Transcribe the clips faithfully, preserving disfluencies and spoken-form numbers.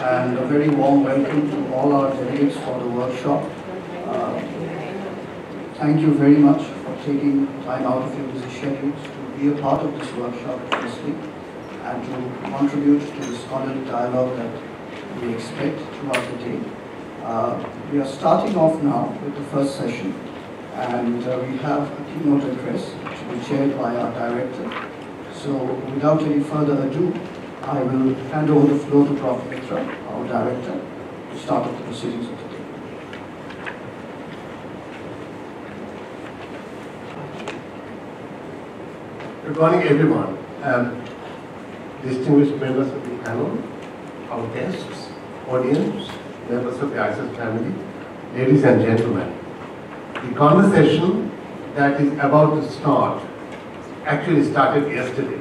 and a very warm welcome to all our delegates for the workshop. Uh, thank you very much for taking time out of your busy schedules to be a part of this workshop firstly, and to contribute to the scholarly dialogue that we expect throughout the day. Uh, we are starting off now with the first session, and uh, we have a keynote address which will be chaired by our director. So without any further ado, I will hand over the floor to Professor Mitra, our director, to start off the proceedings of the day. Good morning, everyone. Um, distinguished members of the panel, our guests, audience, members of the I S A S family, ladies and gentlemen. The conversation that is about to start actually started yesterday.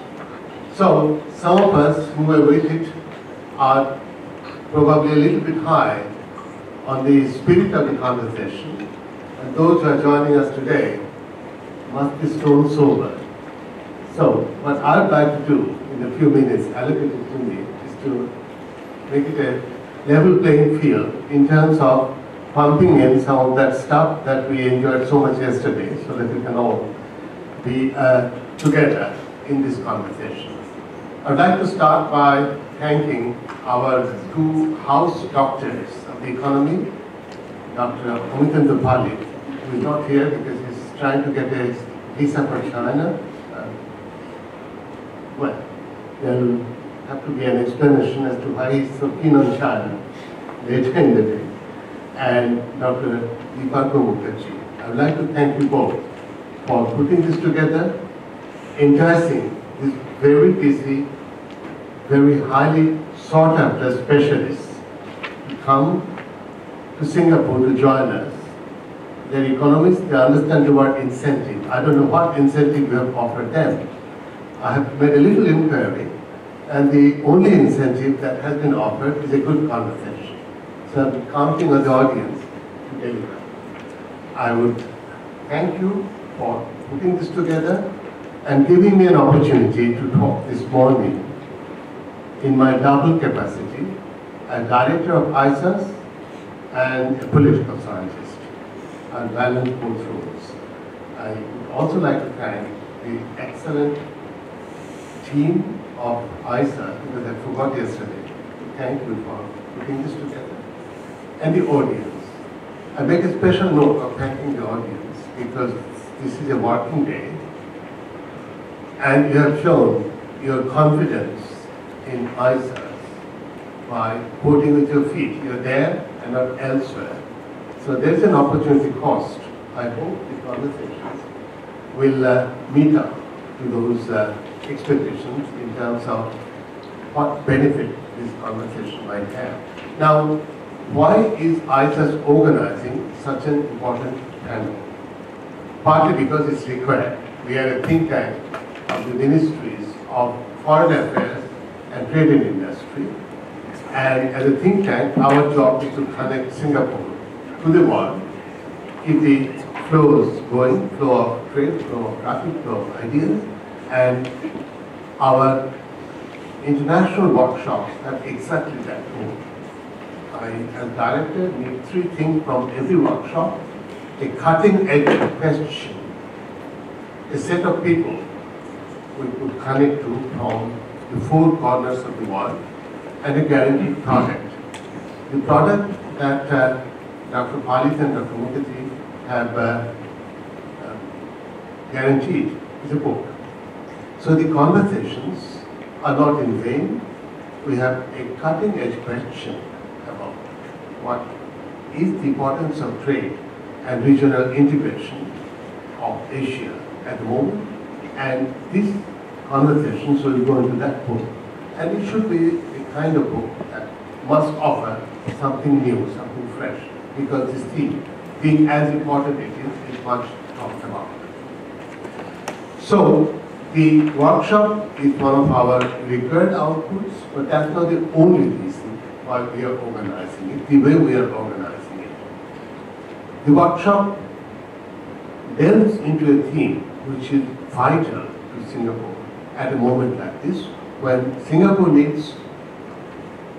So, some of us who were with it are probably a little bit high on the spirit of the conversation, and those who are joining us today must be stone sober. So, what I'd like to do in a few minutes allocated to me is to make it a level playing field in terms of pumping in some of that stuff that we enjoyed so much yesterday, so that we can all be uh, together in this conversation. I'd like to start by thanking our two house doctors of the economy, Doctor Pali, who is not here because he's trying to get a visa for China. Uh, well, there will have to be an explanation as to why he's so keen on China later in the day. And Doctor Mukherjee, I would like to thank you both for putting this together, enticing this very busy, very highly sought after specialists to come to Singapore to join us. They're economists, they understand the word incentive. I don't know what incentive you have offered them. I have made a little inquiry, and the only incentive that has been offered is a good conversation. So I'm counting on the audience to deliver. I would thank you for putting this together and giving me an opportunity to talk this morning in my double capacity as director of I S A S and a political scientist. I'll balance both roles. I would also like to thank the excellent team of I S A S, because I forgot yesterday. Thank you for putting this together. And the audience. I make a special note of thanking the audience because this is a working day, and you have shown your confidence in I S A S by voting with your feet. You're there and not elsewhere. So there's an opportunity cost. I hope the conversations will uh, meet up to those uh, expectations in terms of what benefit this conversation might have. Now, why is I S A S organizing such an important panel? Partly because it's required. We are a think tank of the ministries of foreign affairs and trade and industry. And as a think tank, our job is to connect Singapore to the world. If the flow is going, flow of trade, flow of traffic, flow of ideas, and our international workshops have exactly that goal. I, as director, need three things from every workshop: a cutting-edge question, a set of people we could connect to from the four corners of the world, and a guaranteed product. The product that uh, Doctor Palit and Doctor Mukherjee have uh, uh, guaranteed is a book. So the conversations are not in vain. We have a cutting-edge question about what is the importance of trade and regional integration of Asia at the moment, and these conversations will go into that book. And it should be a kind of book that must offer something new, something fresh, because this theme, being as important it is, is much talked about. So, the workshop is one of our required outputs, but that's not the only reason why we are organizing it, the way we are organizing it. The workshop delves into a theme which is vital to Singapore at a moment like this, when Singapore needs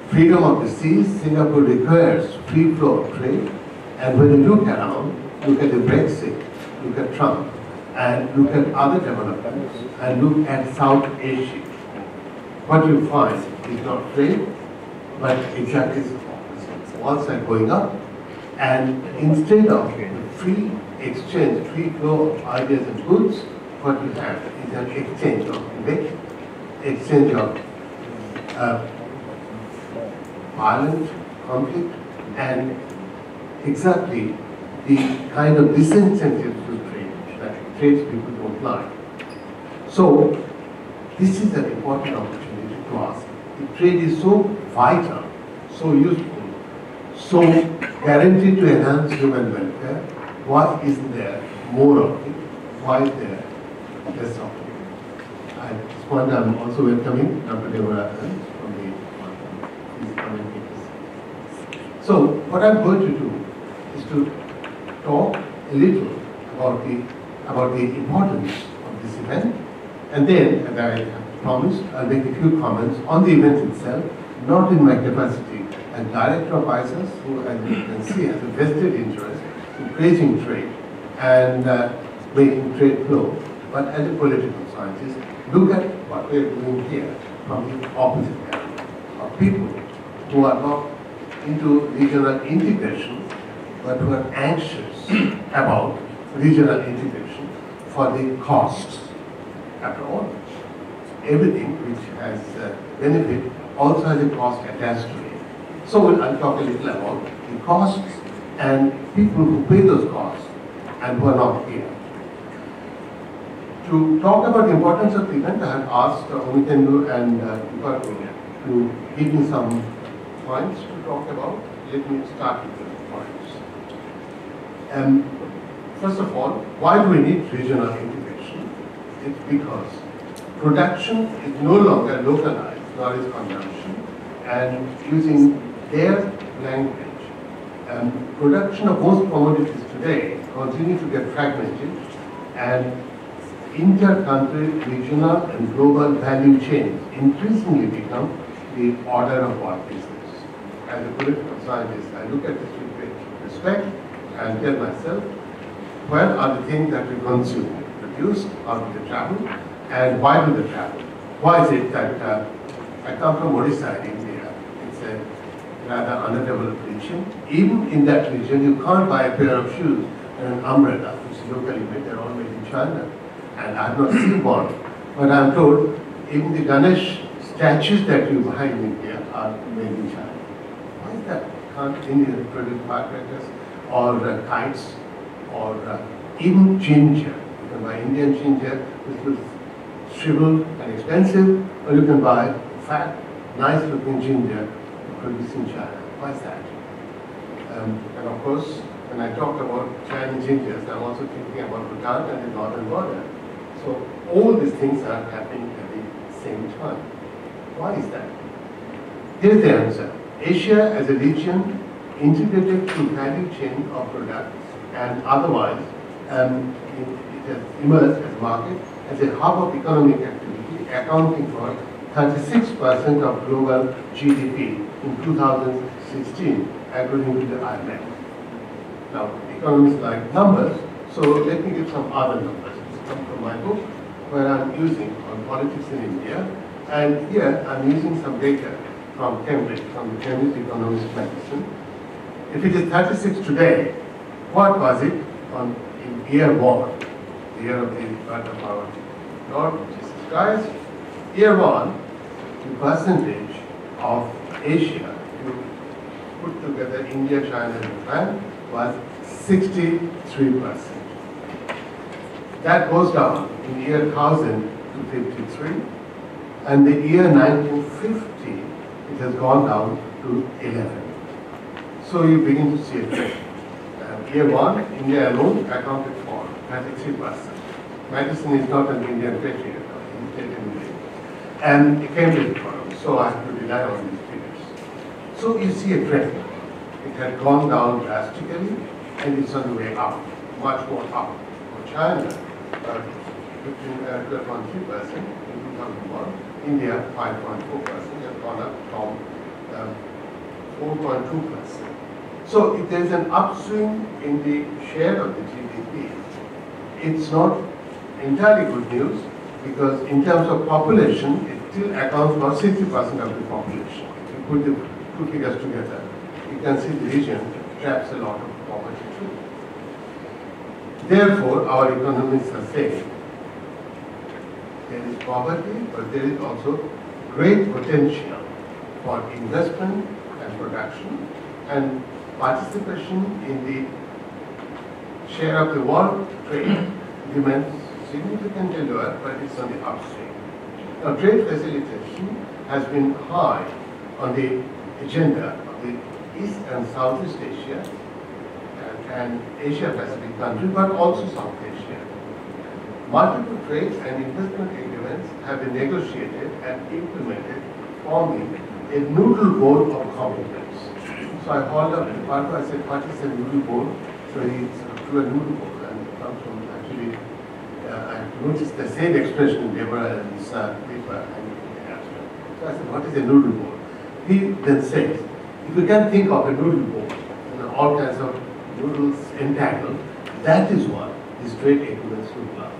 freedom of the seas. Singapore requires free flow of trade. And when you look around, look at the Brexit, look at Trump, and look at other developments, and look at South Asia, what you find is not trade, but exactly the opposite. Walls are going up, and instead of free exchange, free flow of ideas and goods, what you have is an exchange of debate, exchange of uh, violent conflict, and exactly the kind of disincentives to trade that tradespeople don't like. So, this is an important opportunity to ask. If trade is so vital, so useful, so guaranteed to enhance human welfare, why isn't there more of it? Why is there less of it? At this point, I'm also welcoming Doctor Devaratan from the these communities. So, what I'm going to do is to talk a little about the about the importance of this event, and then, as I have promised, I'll make a few comments on the event itself, not in my capacity as director of I S A S, who, as you can see, has a vested interest in creating trade and uh, making trade flow, but as a political scientist, look at what we're doing here from the opposite end of people who are not into regional integration, but who are anxious about regional integration for the costs. After all, everything which has uh, benefit also has a cost attached to it. So I'll talk a little about the costs and people who pay those costs and who are not here. To talk about the importance of the event, I have asked uh, Umikendu and uh, to give me some points to talk about. Let me start with the points. Um, first of all, why do we need regional integration? It's because production is no longer localized, nor is consumption, and using their language, um, production of most commodities today continue to get fragmented, and inter-country, regional, and global value chains increasingly become the order of what business. As a political scientist, I look at this with great respect and tell myself, where are the things that we consume, produce, how do they travel, and why do they travel? Why is it that uh, I come from Odisha in India? It's a rather underdeveloped region. Even in that region, you can't buy a pair of shoes and an umbrella, which is locally made. They're all made in China. And I have not seen one, but I'm told even the Ganesh statues that you buy in India are made in China. Why is that? Can't India produce firecrackers or uh, kites or uh, even ginger? You can buy Indian ginger, which is shriveled and expensive, or you can buy fat, nice-looking ginger produced in China. Why is that? Um, and of course, when I talk about Chinese gingers, I'm also thinking about Bhutan and the northern border. So all these things are happening at the same time. Why is that? Here's the answer. Asia as a region integrated through value chain of products and otherwise um, it, it has emerged as a market as a hub of economic activity, accounting for thirty-six percent of global G D P in two thousand sixteen, according to the I M F. Now, economists like numbers, so let me give some other numbers. It's come from my book, where I'm using on politics in India, and here I'm using some data from Cambridge, from the Cambridge Economics Medicine. If it is thirty-six today, what was it on in year one, the year of the birth of our Lord Jesus Christ? Year one, the percentage of Asia to put together India, China, and Japan was sixty-three percent. That goes down in the year one thousand to fifty-three, and the year nineteen fifty, it has gone down to eleven. So you begin to see a trend. Uh, year one, India alone accounted for thirty-three percent. Medicine is not an Indian patriot, and it came with problems, so I have to rely on these figures. So you see a trend. It had gone down drastically, and it's on the way up, much more up. For China, uh, twelve point three percent in two thousand one, India five point four percent has gone up from um, four point two percent. So if there is an upswing in the share of the G D P, it's not entirely good news, because in terms of population, it still accounts for sixty percent of the population. If you put the two figures together, you can see the region traps a lot of poverty too. Therefore, our economists are saying there is poverty, but there is also great potential for investment and production, and participation in the share of the world trade remains significantly lower, but it's on the upswing. Now, trade facilitation has been high on the agenda of the East and Southeast Asia and, and Asia Pacific countries, but also South Asia. Multiple trade and investment agreements have been negotiated and implemented, forming a noodle board of competence. So I called up the partner, I said, what is a noodle board? So he sort of drew a noodle board, and it comes from actually, uh, I noticed the same expression in Deborah and his uh, paper. And so I said, what is a noodle board? He then says, if you can think of a noodle board, you know, all kinds of noodles entangled, that is what these trade agreements look like.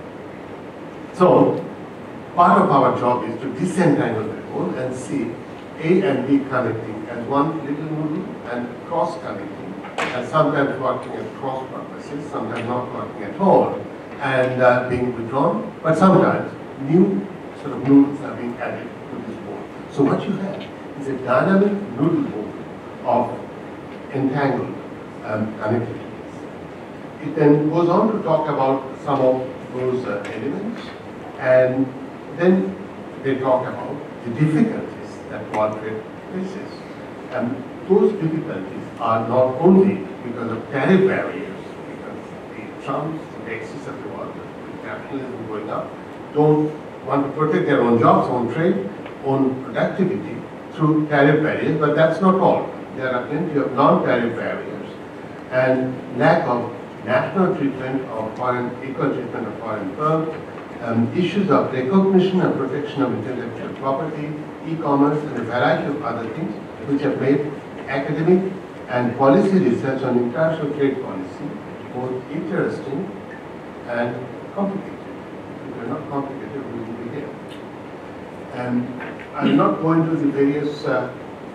So, part of our job is to disentangle the board and see A and B connecting as one little noodle and cross-connecting, and sometimes working at cross purposes, sometimes not working at all, and uh, being withdrawn, but sometimes new sort of noodles are being added to this board. So what you have is a dynamic noodle board of entangled um, connectivities. It then goes on to talk about some of those uh, elements, and then they talk about the difficulties that world trade faces. And those difficulties are not only because of tariff barriers, because the Trumps, the axis of the world, with capitalism going up, don't want to protect their own jobs, own trade, own productivity through tariff barriers, but that's not all. There are plenty of non-tariff barriers and lack of national treatment of foreign, equal treatment of foreign firms, um, issues of recognition and protection of intellectual property, e-commerce, and a variety of other things which have made academic and policy research on international trade policy both interesting and complicated. If they're not complicated, we will be here. And I'm not going to the various uh,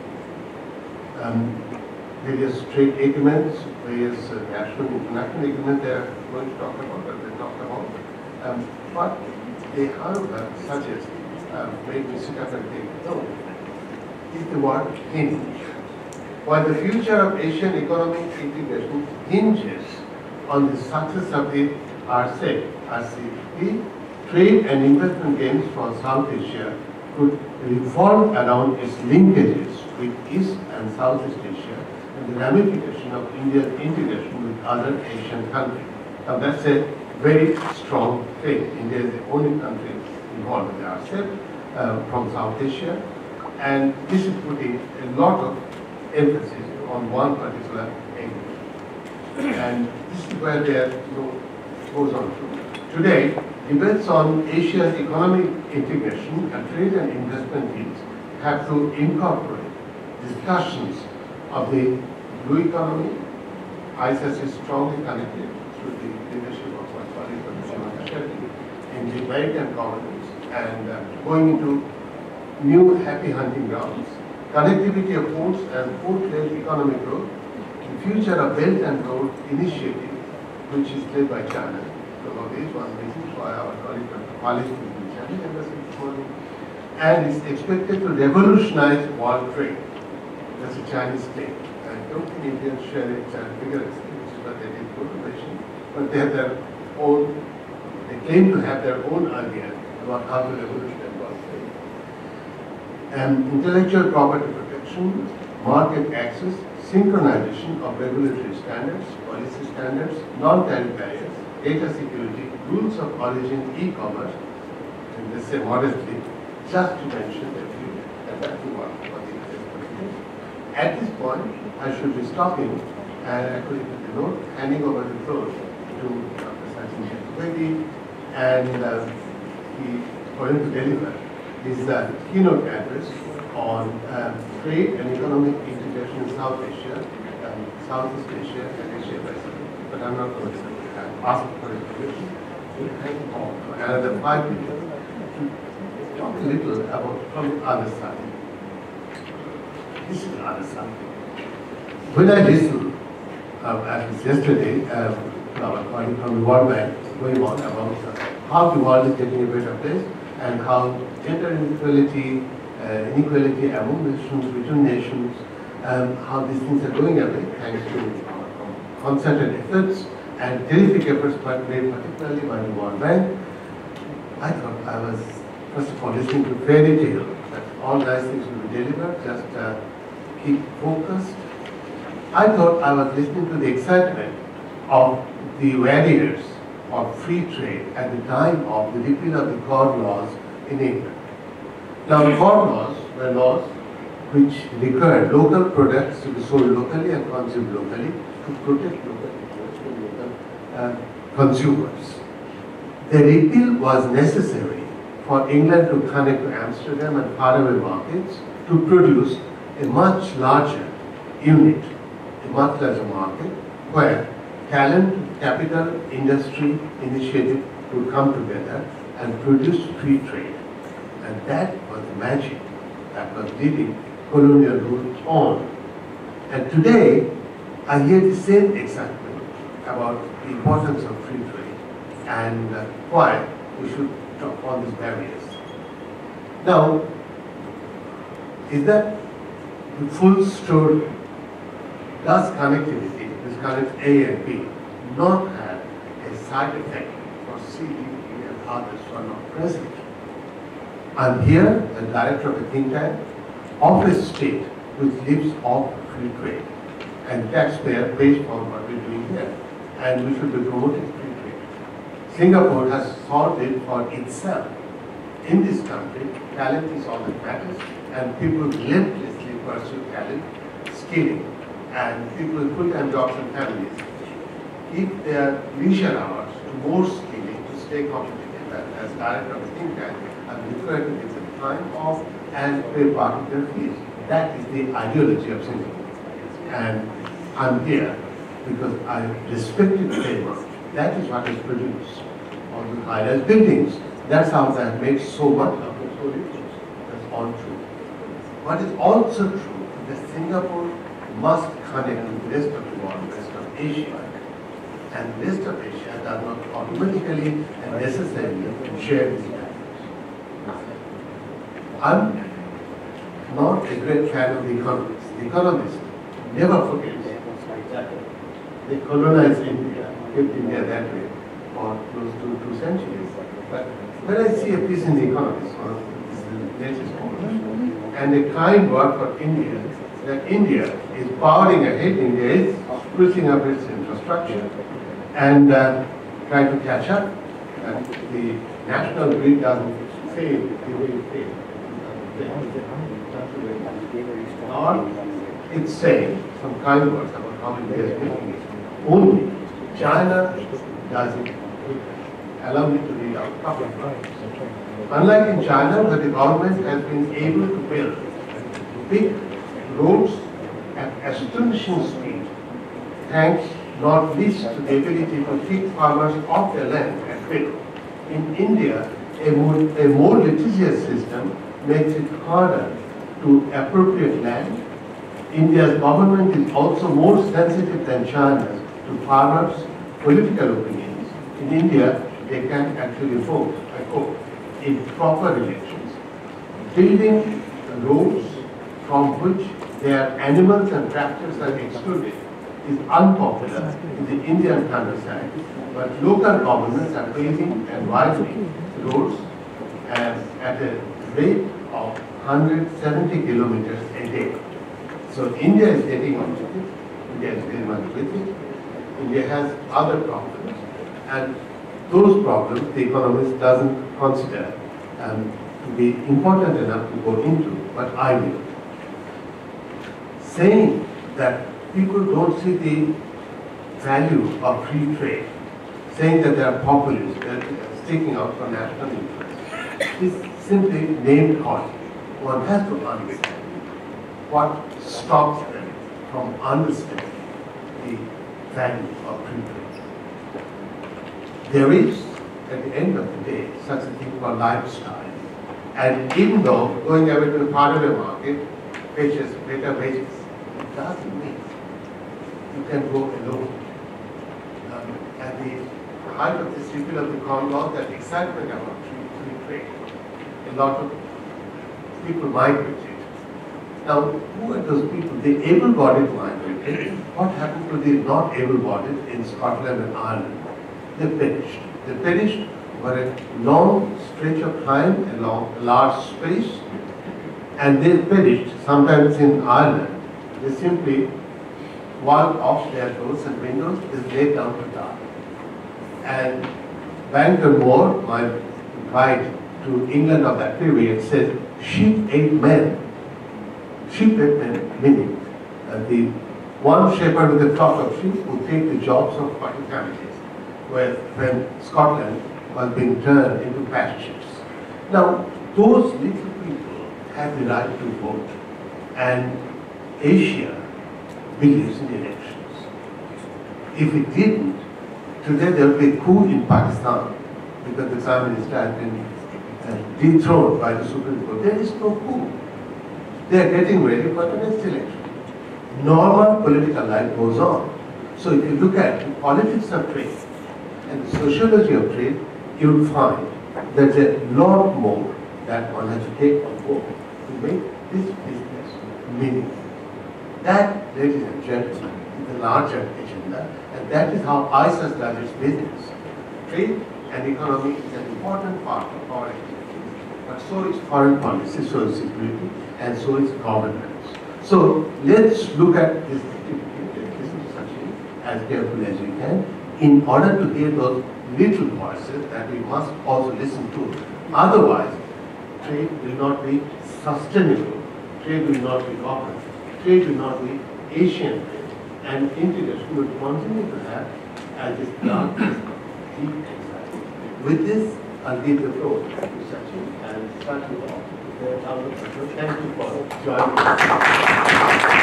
um, various trade agreements, various uh, national and international agreements they are going to talk about, or they talk about. Um, but they, however, suggest, uh, made me sit up and think, no, is the word hinge. While the future of Asian economic integration hinges on the success of the R C E P, R C E P, trade and investment gains for South Asia could revolve around its linkages with East and Southeast Asia and the ramification of India's integration with other Asian countries. Now that's a very strong claim. India is the only country involved in the R C E P uh, from South Asia, and this is putting a lot of emphasis on one particular angle. And this is where there goes on to. Today, debates on Asia's economic integration and trade and investment deals have to incorporate discussions of the blue economy. I S A S is strongly connected through the leadership of my colleague Chaturvedi in the American colonies and uh, going into new happy hunting grounds, connectivity of ports and port-led economic growth, the future of Belt and Road Initiative, which is led by China. So this one reason why our colleague Malik is in China embassy this morning, and is expected to revolutionize world trade. That's a Chinese claim. I don't think Indians share it vigorously, which is what they did for the nation, but they have their own, they claim to have their own idea about how to revolutionize world trade. And intellectual property protection, market access, synchronization of regulatory standards, policy standards, non-tariff barriers, data security, rules of origin, e-commerce, and they say modestly, just to mention a few, and that's the one for the At this point, I should be stopping and actually with the note, handing over the floor to Doctor Sachin Chaturvedi, and uh, he, for him to deliver his uh, keynote address on um, trade and economic integration in South Asia, um, Southeast Asia, and Asia Pacific. But I'm not going to uh, ask for a permission to hang on for another five minutes to talk a little about from the other side. This is the other side. When I listened, uh, as yesterday, um, our colleague from the World Bank going on about uh, how the world is getting a better place and how gender inequality, uh, inequality among nations, between nations, um, how these things are going away thanks to uh, concerted efforts and terrific efforts made particularly by the World Bank. I thought I was, first of all, listening to fairy tale, that all nice things will be delivered, just uh, keep focused. I thought I was listening to the excitement of the warriors of free trade at the time of the repeal of the Corn Laws in England. Now, the Corn Laws were laws which required local products to be sold locally and consumed locally to protect local interests and local uh, consumers. The repeal was necessary for England to connect to Amsterdam and faraway markets to produce a much larger unit, a much larger market where talent, capital, industry, initiative would come together and produce free trade. And that was the magic that was leading colonial rule on. And today, I hear the same excitement about the importance of free trade and uh, why we should drop all these barriers. Now, is that the full story? Does connectivity, this connect A and B, not have a side effect for C, D, E, and others who are not present? I'm here, the director of a think tank, of a state which lives off free trade, and taxpayer pays for what we're doing here, and we should be promoting free trade. Singapore has solved it for itself. In this country, talent is all that matters, and people relentlessly pursue talent, skilling, and people with full-time jobs and families give their leisure hours to more skilling to stay competitive. And as director of the think tank, I'm required to give them time off and pay part of their fees. That is the ideology of Singapore. And I'm here because I respected labor. That is what is produced. All the high-rise buildings. That's how they have made so much of the solutions. That's all true. What is also true is that Singapore must connect with the rest of the world, the rest of Asia. And the rest of Asia does not automatically and necessarily share these values. I'm not a great fan of the economists. The economists never forget that they colonized India, kept India that way for close to two centuries. But when I see a piece in the Economist, one of the latest published, and a kind word for India, that India is powering ahead, India is sprucing up its infrastructure and uh, trying to catch up. And the national grid doesn't fail the way it failed. Or it's saying some kind words about how India is making it. Only China does it. Allow me to read out a couple of words. Unlike in China, where the government has been able to build big roads at astonishing speed, thanks not least to the ability to keep farmers off their land at will. In India, a more, a more litigious system makes it harder to appropriate land. India's government is also more sensitive than China's to farmers' political opinions. In India, they can actually vote, I quote, in proper elections. Building roads from which their animals and tractors are excluded is unpopular in the Indian countryside, but local governments are paving and widening roads as at a rate of one hundred seventy kilometers a day. So India is getting on with it. India is very much with it. India has other problems, and those problems the economist doesn't consider um, to be important enough to go into, but I will. Saying that people don't see the value of free trade, saying that they are populists, that they are sticking out for national interest, is simply name calling. one has to understand what stops them from understanding the value of free trade. There is, at the end of the day, such a thing called lifestyle. And even though going away to the part of the market fetches better wages, it doesn't mean you can go alone. Um, at the height of this repeal of the Common Law, that excitement about free, free trade, a lot of people migrated. Now, who are those people? The able-bodied migrated. What happened to the not able-bodied in Scotland and Ireland? They perished. They perished over a long stretch of time, a long, large space, and they perished. Sometimes in Ireland, they simply walled off their doors and windows, they laid down to die. And Barrington Moore, my guide to England of that period, said, sheep ate men. Sheep ate men, meaning uh, the one shepherd with a flock of sheep would take the jobs of forty families, where when Scotland was being turned into pastures. Now, those little people have the right to vote, and Asia believes in elections. If it didn't, today there would be a coup in Pakistan because the Prime Minister has been uh, dethroned by the Supreme Court. There is no coup. They are getting ready for the next election. Normal political life goes on. So if you look at the politics of trade and the sociology of trade, you will find there's a lot more that one has to take on board to make this business meaningful. That, ladies and gentlemen, is the larger agenda, and that is how I S A S does its business. Trade and economy is an important part of our activities, but so is foreign policy, so is security, and so is governance. So let's look at this activity, listen to Sachin as carefully as we can, in order to hear those little voices that we must also listen to. Otherwise, trade will not be sustainable, trade will not be open, trade will not be Asian trade, and integration will continue to have as this dark deep anxiety. With this, I'll give the floor to Sachin and start you off. Thank you for joining us.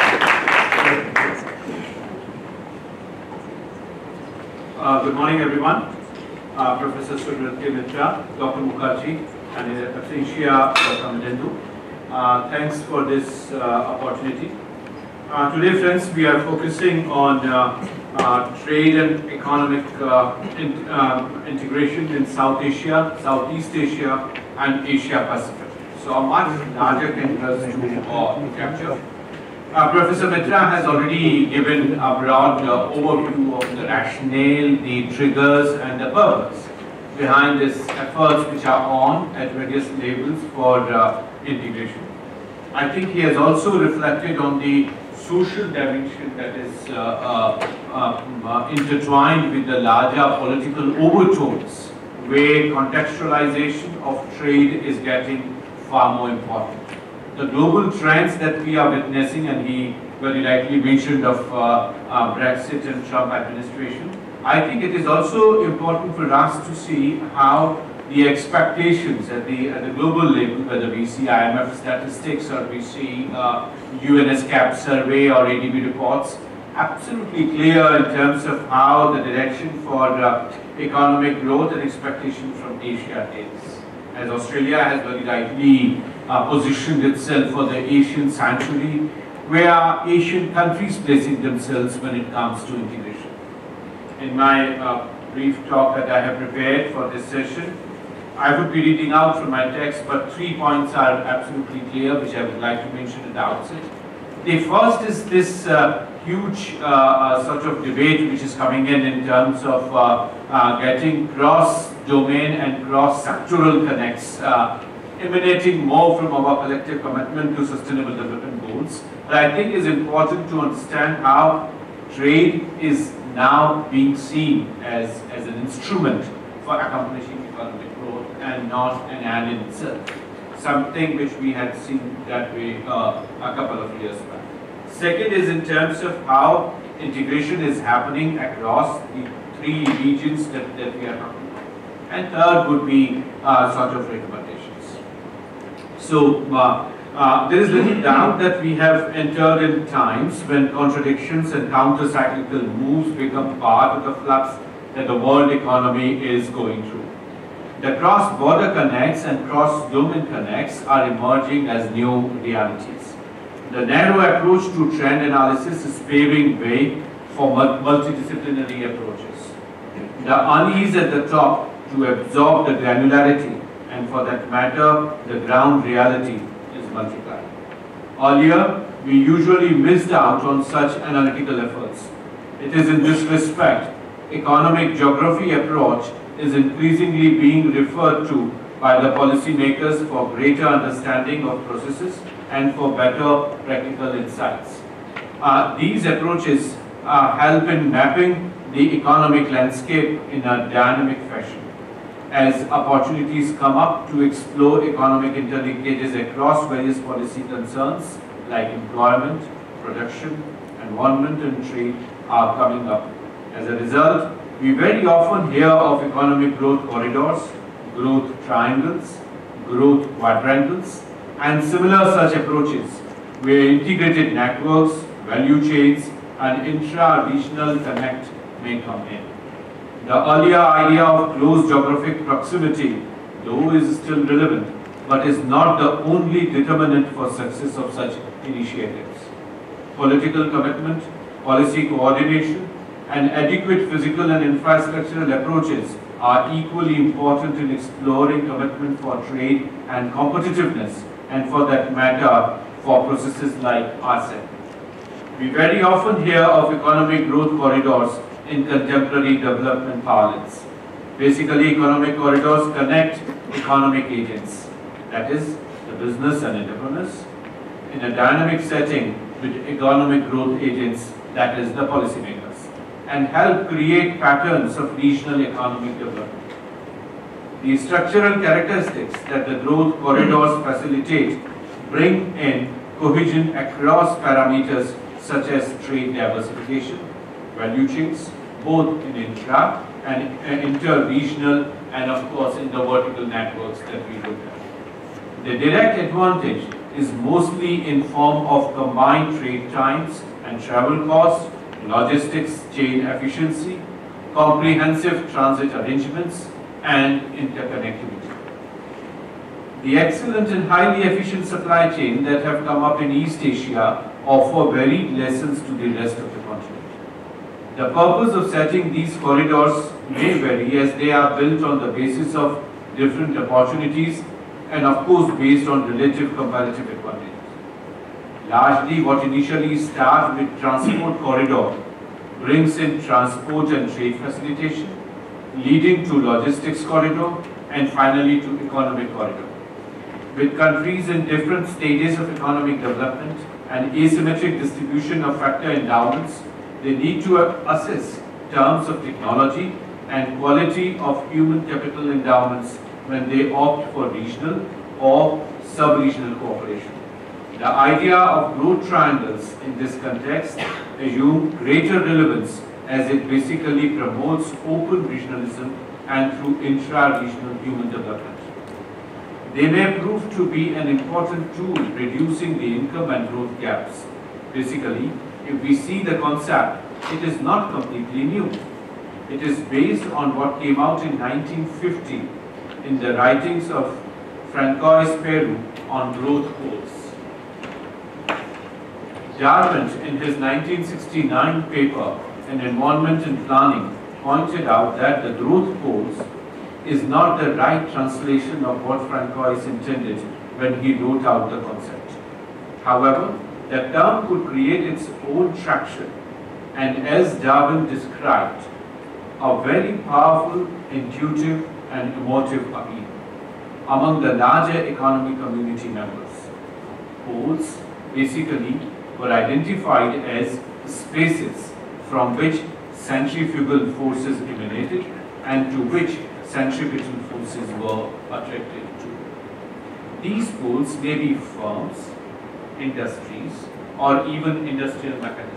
Uh, good morning, everyone. Uh, Professor Chaturvedi, Mitra, Doctor Mukherjee, and in absentia, Doctor Madendu. Uh, thanks for this uh, opportunity. Uh, today, friends, we are focusing on uh, uh, trade and economic uh, in, uh, integration in South Asia, Southeast Asia, and Asia Pacific. So a much larger canvas to, uh, to capture. Uh, Professor Mitra has already given a broad uh, overview of the rationale, the triggers, and the purpose behind these efforts which are on at various levels for uh, integration. I think he has also reflected on the social dimension that is uh, uh, uh, uh, intertwined with the larger political overtones, where contextualization of trade is getting far more important. The global trends that we are witnessing, and he very rightly mentioned of uh, uh, Brexit and Trump administration, I think it is also important for us to see how the expectations at the, at the global level, whether we see I M F statistics or we see uh, U N S C A P survey or A D B reports, absolutely clear in terms of how the direction for uh, economic growth and expectation from Asia is. As Australia has very rightly uh, positioned itself for the Asian sanctuary, where are Asian countries placing themselves when it comes to integration? In my uh, brief talk that I have prepared for this session, I would be reading out from my text, but three points are absolutely clear, which I would like to mention at the outset. The first is this uh, huge uh, uh, sort of debate which is coming in in terms of uh, uh, getting cross-domain and cross-sectoral connects, uh, emanating more from our collective commitment to sustainable development goals. But I think it is important to understand how trade is now being seen as, as an instrument for accomplishing economic growth and not an end in itself. Something which we had seen that way uh, a couple of years back. Second is in terms of how integration is happening across the three regions that, that we are talking about. And third would be uh, sort of recommendations. So uh, uh, there is little doubt that we have entered in times when contradictions and counter-cyclical moves become part of the flux that the world economy is going through. The cross-border connects and cross-domain connects are emerging as new realities. The narrow approach to trend analysis is paving way for multidisciplinary approaches. The unease at the top to absorb the granularity, and for that matter, the ground reality is multiplied. Earlier, we usually missed out on such analytical efforts. It is in this respect, economic geography approach is increasingly being referred to by the policymakers for greater understanding of processes and for better practical insights. Uh, these approaches uh, help in mapping the economic landscape in a dynamic fashion. As opportunities come up to explore economic interlinkages across various policy concerns like employment, production, environment and trade are coming up. As a result, we very often hear of economic growth corridors, growth triangles, growth quadrangles, and similar such approaches where integrated networks, value chains, and intra-regional connect may come in. The earlier idea of close geographic proximity, though, is still relevant, but is not the only determinant for success of such initiatives. Political commitment, policy coordination, and adequate physical and infrastructural approaches are equally important in exploring commitment for trade and competitiveness, and for that matter, for processes like R C E P. We very often hear of economic growth corridors in contemporary development parlance. Basically, economic corridors connect economic agents, that is, the business and entrepreneurs, in a dynamic setting with economic growth agents, that is, the policymakers, and help create patterns of regional economic development. The structural characteristics that the growth corridors facilitate bring in cohesion across parameters such as trade diversification, value chains, both in intra and inter-regional and of course in the vertical networks that we look at. The direct advantage is mostly in form of combined trade times and travel costs, logistics chain efficiency, comprehensive transit arrangements, and interconnectivity. The excellent and highly efficient supply chain that have come up in East Asia offer varied lessons to the rest of the continent. The purpose of setting these corridors may vary as they are built on the basis of different opportunities and of course based on relative comparative advantages. Largely what initially starts with transport corridor brings in transport and trade facilitation, leading to logistics corridor and finally to economic corridor. With countries in different stages of economic development and asymmetric distribution of factor endowments, they need to assess terms of technology and quality of human capital endowments when they opt for regional or sub-regional cooperation. The idea of growth triangles in this context assumes greater relevance as it basically promotes open regionalism and through intra-regional human development. They may prove to be an important tool reducing the income and growth gaps. Basically, if we see the concept, it is not completely new. It is based on what came out in nineteen fifty in the writings of Francois Peru on growth goals. Darwin, in his nineteen sixty-nine paper, An Environment and Planning, pointed out that the growth goals is not the right translation of what Francois intended when he wrote out the concept. However, the term could create its own traction and, as Darwin described, a very powerful, intuitive and emotive appeal among the larger economic community members. Goals basically were identified as spaces from which centrifugal forces emanated and to which centripetal forces were attracted to. These goals may be firms, industries, or even industrial mechanisms.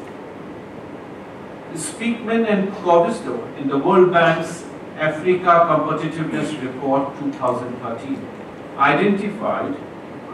Speakman and Covisto in the World Bank's Africa Competitiveness Report two thousand thirteen identified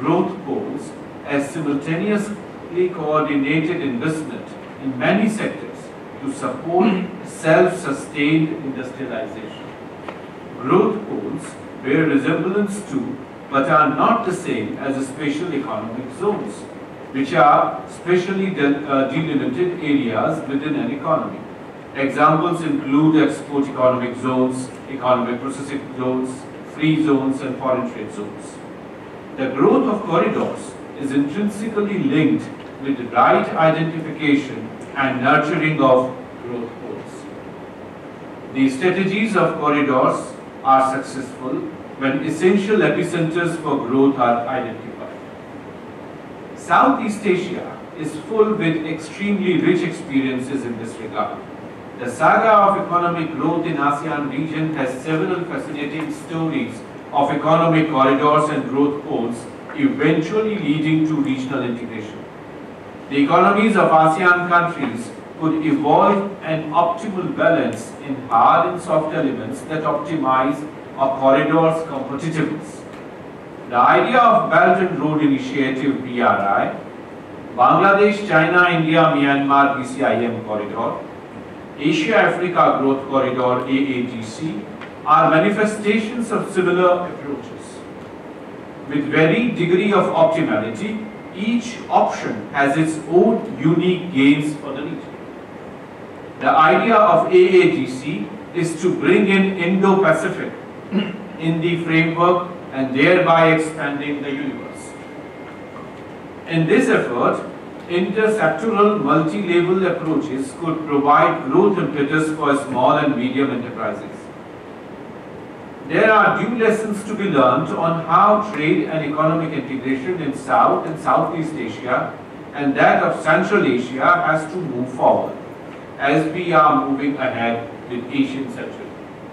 growth goals as simultaneously coordinated investment in many sectors to support self-sustained industrialization. Growth goals bear resemblance to, but are not the same as the special economic zones, which are specially de uh, delimited areas within an economy. Examples include export economic zones, economic processing zones, free zones, and foreign trade zones. The growth of corridors is intrinsically linked with the right identification and nurturing of growth goals. The strategies of corridors are successful when essential epicenters for growth are identified. Southeast Asia is full with extremely rich experiences in this regard. The saga of economic growth in ASEAN region has several fascinating stories of economic corridors and growth poles, eventually leading to regional integration. The economies of ASEAN countries could evolve an optimal balance in hard and soft elements that optimize a corridor's competitiveness. The idea of Belt and Road Initiative B R I, Bangladesh, China, India, Myanmar B C I M corridor, Asia-Africa Growth Corridor A A G C are manifestations of similar approaches. With varied degree of optimality, each option has its own unique gains for the region. The idea of A A G C is to bring in Indo-Pacific in the framework and thereby expanding the universe. In this effort, intersectoral multi-level approaches could provide growth impetus for small and medium enterprises. There are due lessons to be learned on how trade and economic integration in South and Southeast Asia and that of Central Asia has to move forward as we are moving ahead with Asian Central.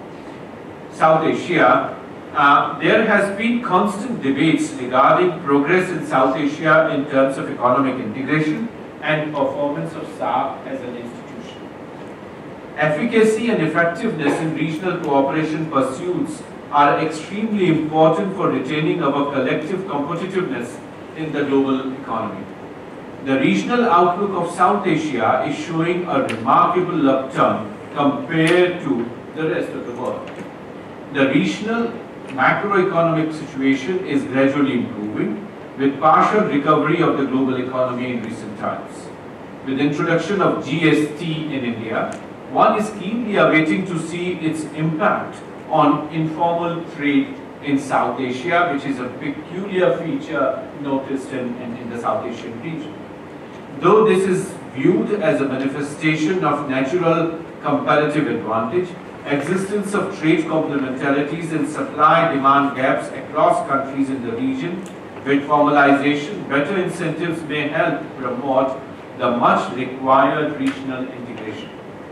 South Asia, uh, there has been constant debates regarding progress in South Asia in terms of economic integration and performance of S A C as an institution. Efficacy and effectiveness in regional cooperation pursuits are extremely important for retaining our collective competitiveness in the global economy. The regional outlook of South Asia is showing a remarkable upturn compared to the rest of the world. The regional macroeconomic situation is gradually improving with partial recovery of the global economy in recent times. With introduction of G S T in India, one is keenly awaiting to see its impact on informal trade in South Asia, which is a peculiar feature noticed in, in, in the South Asian region. Though this is viewed as a manifestation of natural comparative advantage, existence of trade complementarities and supply-demand gaps across countries in the region, with formalization, better incentives may help promote the much required regional integration.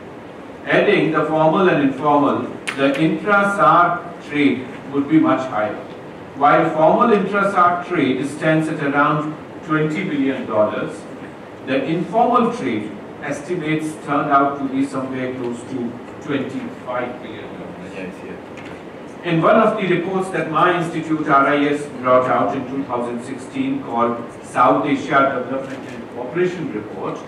Adding the formal and informal, the intra-S A C trade would be much higher. While formal intra-S A C trade stands at around twenty billion dollars, the informal trade estimates turned out to be somewhere close to twenty-five billion dollars. In one of the reports that my institute R I S brought out in two thousand sixteen called South Asia Development and Cooperation Report,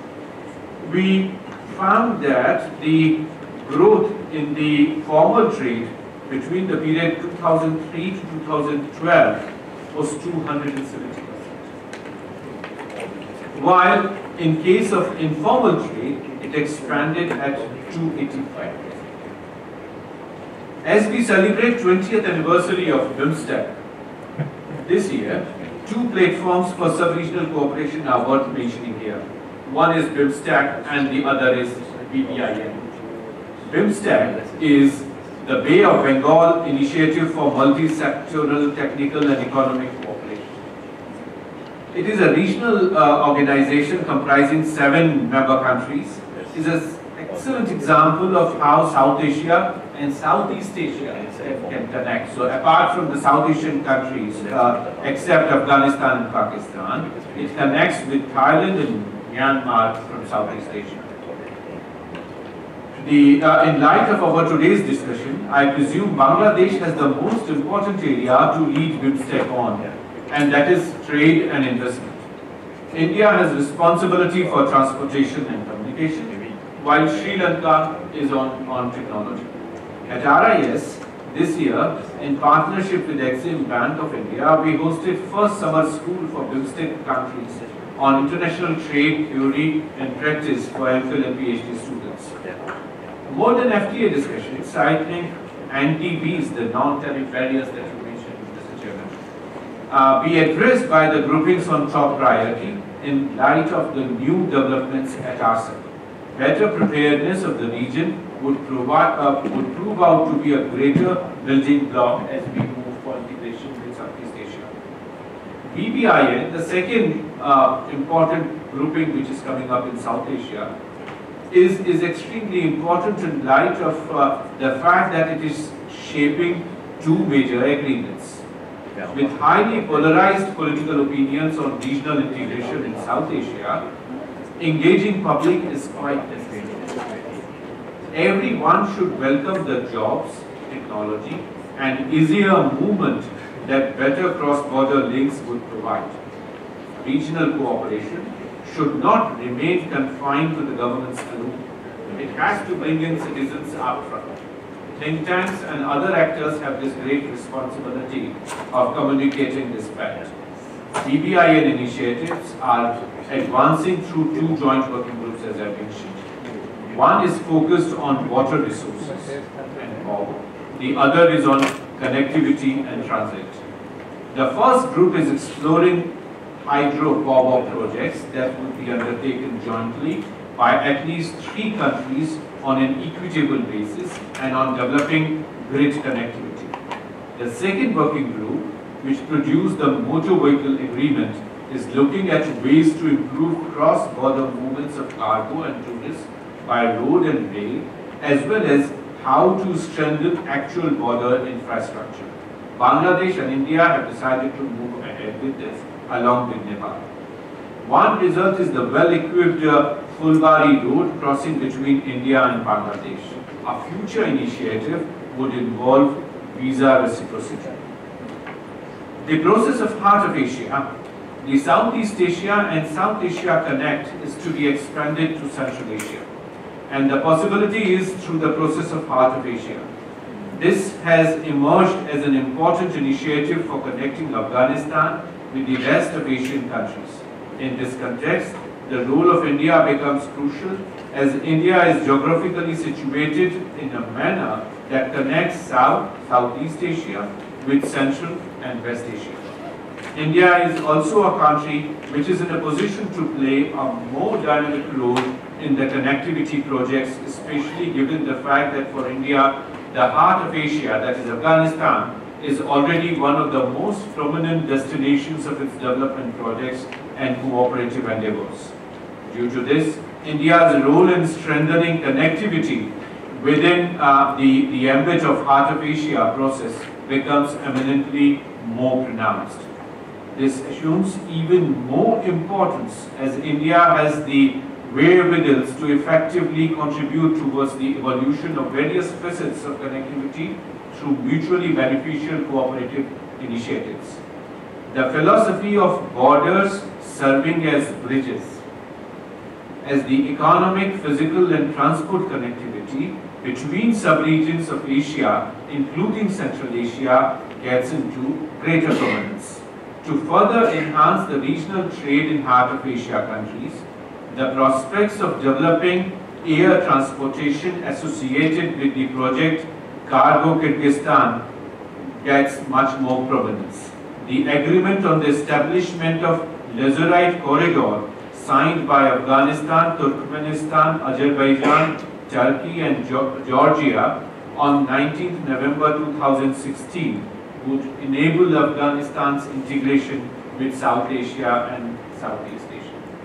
we found that the growth in the formal trade between the period two thousand three to two thousand twelve was two hundred seventy percent. While in case of informal trade, it expanded at two hundred eighty-five percent. As we celebrate twentieth anniversary of BIMSTEC this year, two platforms for sub-regional cooperation are worth mentioning here. One is BIMSTEC and the other is B B I N. BIMSTEC is the Bay of Bengal Initiative for Multi-Sectoral Technical and Economic Cooperation. It is a regional uh, organization comprising seven member countries. It is an excellent example of how South Asia and Southeast Asia can connect. So apart from the South Asian countries, uh, except Afghanistan and Pakistan, it connects with Thailand and Myanmar from Southeast Asia. The, uh, in light of our today's discussion, I presume Bangladesh has the most important area to lead BIMSTEC on, and that is trade and investment. India has responsibility for transportation and communication, while Sri Lanka is on, on technology. At R I S, this year, in partnership with Exim Bank of India, we hosted first summer school for BIMSTEC countries on international trade, theory and practice for M Phil and PhD students. More than F T A discussions, I think N T Bs, the non-tariff barriers that you mentioned, Mister Chairman, uh, be addressed by the groupings on top priority in light of the new developments at R C E P. Better preparedness of the region would, provide, uh, would prove out to be a greater building block as we move for integration with Southeast Asia. B B I N, the second uh, important grouping which is coming up in South Asia, is, is extremely important in light of uh, the fact that it is shaping two major agreements. Yeah. With highly polarized political opinions on regional integration in South Asia, engaging public is quite necessary. Everyone should welcome the jobs, technology, and easier movement that better cross-border links would provide. Regional cooperation should not remain confined to the government's alone. It has to bring in citizens up front. Think tanks and other actors have this great responsibility of communicating this fact. B B I N initiatives are advancing through two joint working groups, as I mentioned. One is focused on water resources and power. The other is on connectivity and transit. The first group is exploring hydro power projects that will be undertaken jointly by at least three countries on an equitable basis and on developing grid connectivity. The second working group, which produced the motor vehicle agreement, is looking at ways to improve cross-border movements of cargo and tourists by road and rail, as well as how to strengthen actual border infrastructure. Bangladesh and India have decided to move ahead with this, along with Nepal. One result is the well-equipped uh, Fulbari road crossing between India and Bangladesh. A future initiative would involve visa reciprocity. The process of Heart of Asia, the Southeast Asia and South Asia Connect, is to be expanded to Central Asia. And the possibility is through the process of Heart of Asia. This has emerged as an important initiative for connecting Afghanistan with the rest of Asian countries. In this context, the role of India becomes crucial as India is geographically situated in a manner that connects South, Southeast Asia with Central and West Asia. India is also a country which is in a position to play a more dynamic role in the connectivity projects, especially given the fact that for India, the heart of Asia, that is Afghanistan, is already one of the most prominent destinations of its development projects and cooperative endeavors. Due to this, India's role in strengthening connectivity within uh, the, the ambit of Heart of Asia process becomes eminently more pronounced. This assumes even more importance as India has the wherewithal to effectively contribute towards the evolution of various facets of connectivity through mutually beneficial cooperative initiatives. The philosophy of borders serving as bridges, as the economic, physical and transport connectivity between subregions of Asia, including Central Asia, gets into greater prominence. To further enhance the regional trade in Heart of Asia countries, the prospects of developing air transportation associated with the project Cargo Kyrgyzstan gets much more prominence. The agreement on the establishment of Lazurite Corridor signed by Afghanistan, Turkmenistan, Azerbaijan, Turkey and Georgia on nineteenth November two thousand sixteen would enable Afghanistan's integration with South Asia and Southeast Asia.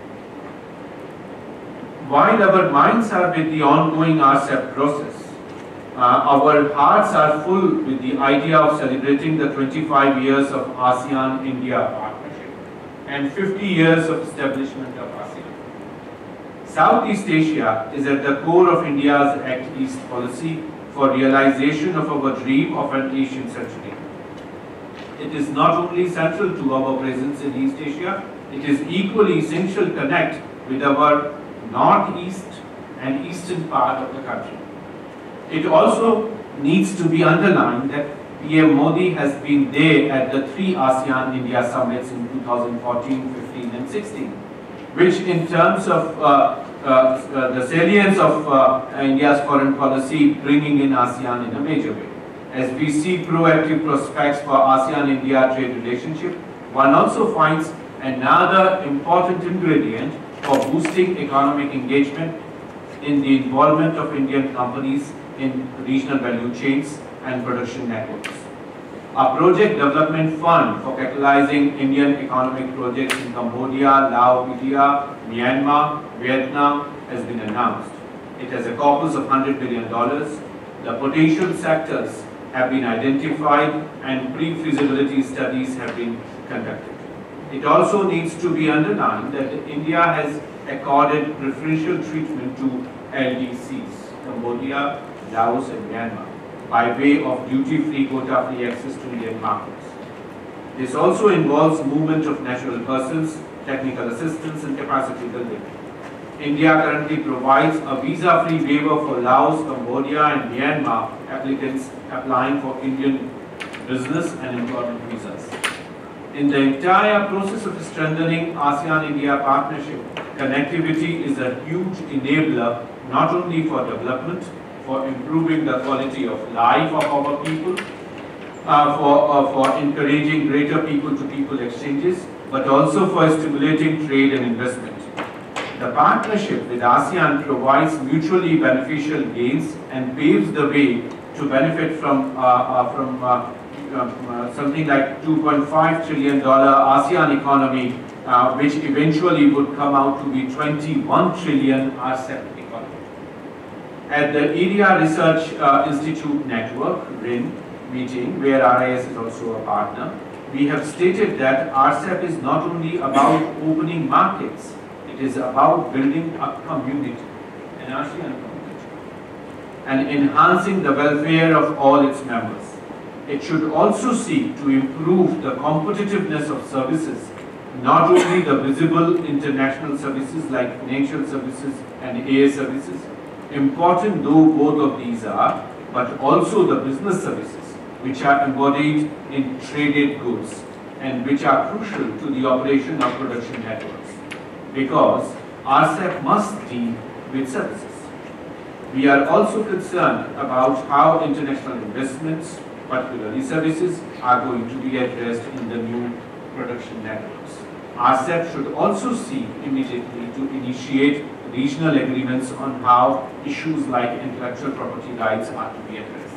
While our minds are with the ongoing R C E P process, uh, our hearts are full with the idea of celebrating the twenty-five years of ASEAN-India partnership and fifty years of establishment of ASEAN. Southeast Asia is at the core of India's Act East policy for realization of our dream of an Asian century. it is not only central to our presence in East Asia, it is equally essential to connect with our northeast and eastern part of the country. It also needs to be underlined that P M Modi has been there at the three ASEAN India summits in two thousand fourteen, fifteen and sixteen, which in terms of uh, uh, uh, the salience of uh, India's foreign policy, bringing in ASEAN in a major way. As we see proactive prospects for ASEAN-India trade relationship, one also finds another important ingredient for boosting economic engagement in the involvement of Indian companies in regional value chains and production networks. A project development fund for catalyzing Indian economic projects in Cambodia, Laos, India, Myanmar, Vietnam has been announced. It has a corpus of one hundred billion dollars. The potential sectors have been identified and pre-feasibility studies have been conducted. It also needs to be underlined that India has accorded preferential treatment to L D Cs, Cambodia, Laos and Myanmar, by way of duty-free, quota-free access to Indian markets. This also involves movement of natural persons, technical assistance and capacity building. India currently provides a visa-free waiver for Laos, Cambodia and Myanmar applicants applying for Indian business and employment visas. In the entire process of strengthening ASEAN-India partnership, connectivity is a huge enabler not only for development, for improving the quality of life of our people, uh, for, uh, for encouraging greater people-to-people exchanges, but also for stimulating trade and investment. The partnership with ASEAN provides mutually beneficial gains and paves the way to benefit from, uh, uh, from uh, uh, something like two point five trillion dollar ASEAN economy, uh, which eventually would come out to be twenty-one trillion R C E P economy. At the Area Research uh, Institute Network, R I N, meeting, where R I S is also a partner, we have stated that R C E P is not only about opening markets, it is about building a community, an ASEAN community, and enhancing the welfare of all its members. It should also seek to improve the competitiveness of services, not only the visible international services like financial services and A I services, important though both of these are, but also the business services, which are embodied in traded goods and which are crucial to the operation of production networks, because R C E P must deal with services. We are also concerned about how international investments, particularly services, are going to be addressed in the new production networks. R C E P should also seek immediately to initiate regional agreements on how issues like intellectual property rights are to be addressed.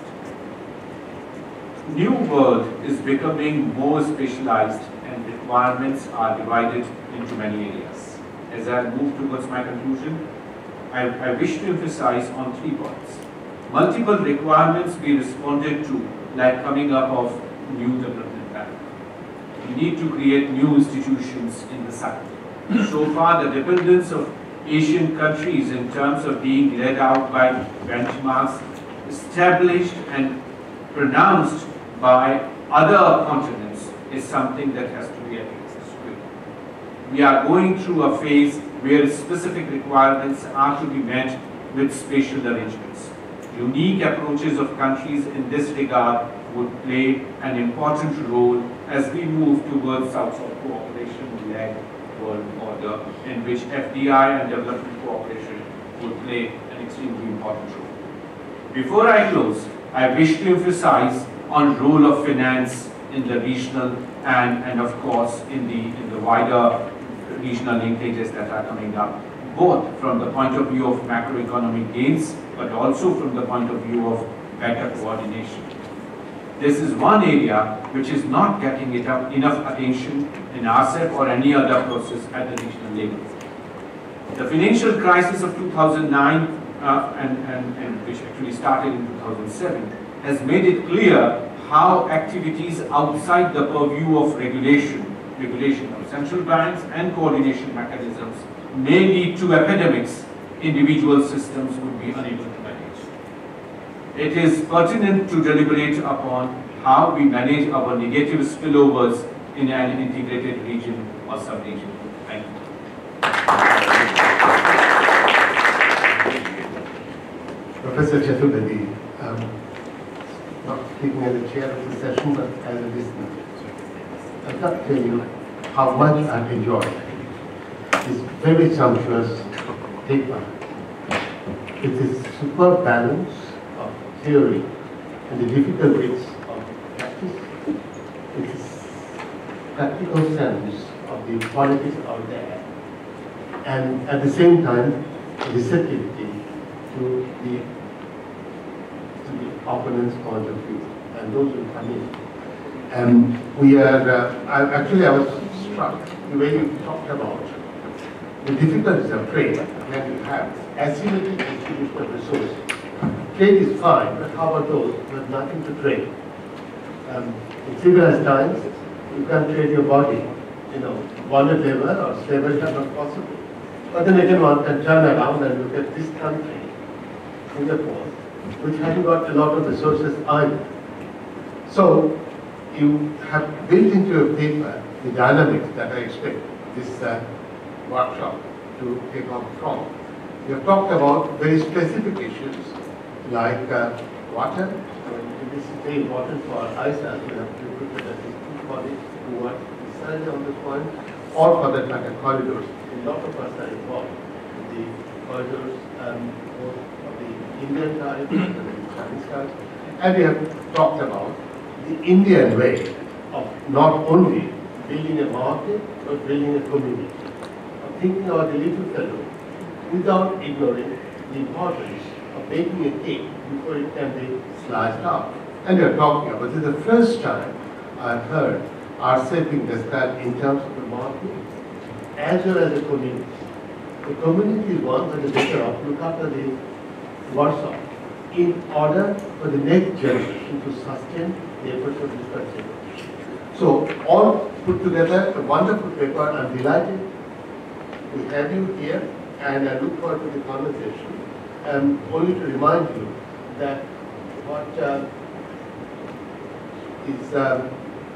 New world is becoming more specialized and requirements are divided into many areas. As I move towards my conclusion, I, I wish to emphasize on three points. Multiple requirements be responded to, like coming up of new development plan. We need to create new institutions in the South. So far, the dependence of Asian countries in terms of being led out by benchmarks established and pronounced by other continents is something that has to be addressed. We are going through a phase where specific requirements are to be met with spatial arrangements. Unique approaches of countries in this regard would play an important role as we move towards South-South cooperation-led world order, in which F D I and development cooperation would play an extremely important role. Before I close, I wish to emphasize on role of finance in the regional and, and of course in the, in the wider regional linkages that are coming up, both from the point of view of macroeconomic gains, but also from the point of view of better coordination. This is one area which is not getting it up enough attention in R C E P or any other process at the regional level. The financial crisis of two thousand nine, uh, and, and, and which actually started in two thousand seven, has made it clear how activities outside the purview of regulation, regulation of central banks and coordination mechanisms may lead to epidemics individual systems would be unable to manage. It is pertinent to deliberate upon how we manage our negative spillovers in an integrated region or sub-region. Thank you. Professor Chaturvedi, um, not speaking as a chair of the session, but as a listener, I can't tell you how much I've enjoyed this very sumptuous paper. It is superb balance of theory and the difficult bits of practice. It is practical sense of the politics out there, and at the same time, receptivity to the to the opponent's point of view, and those will come in. And we are, uh, I, actually I was struck the way you talked about the difficulties of trade when you have asymmetric distribution of resources. Trade is fine, but how about those who have nothing to trade? Um, in civilized times, you can't trade your body. You know, bonded labor or slavery are not possible. But then again, one can turn around and look at this country, Singapore, which hasn't got a lot of resources either. So, you have built into your paper the dynamics that I expect this uh, workshop to take off from. You have talked about very specific issues like uh, water. I mean, this is very important for I S A S. We have recruited at least two colleagues who are decided on this point, or for that matter, corridors. A lot of us are involved in the corridors, um, both of the Indian type and the Chinese type. And we have talked about the Indian way of not only building a market, but building a community. Of thinking about the little fellow without ignoring the importance of making a cake before it can be sliced up. And we are talking about, this is the first time I've heard ourselves being described in terms of the market as well as the community. The community is one that is better off look after the Warsaw in order for the next generation to sustain the efforts of this country. So, all put together, a wonderful paper. I'm delighted to have you here, and I look forward to the conversation. Um, only to remind you that what uh, is um,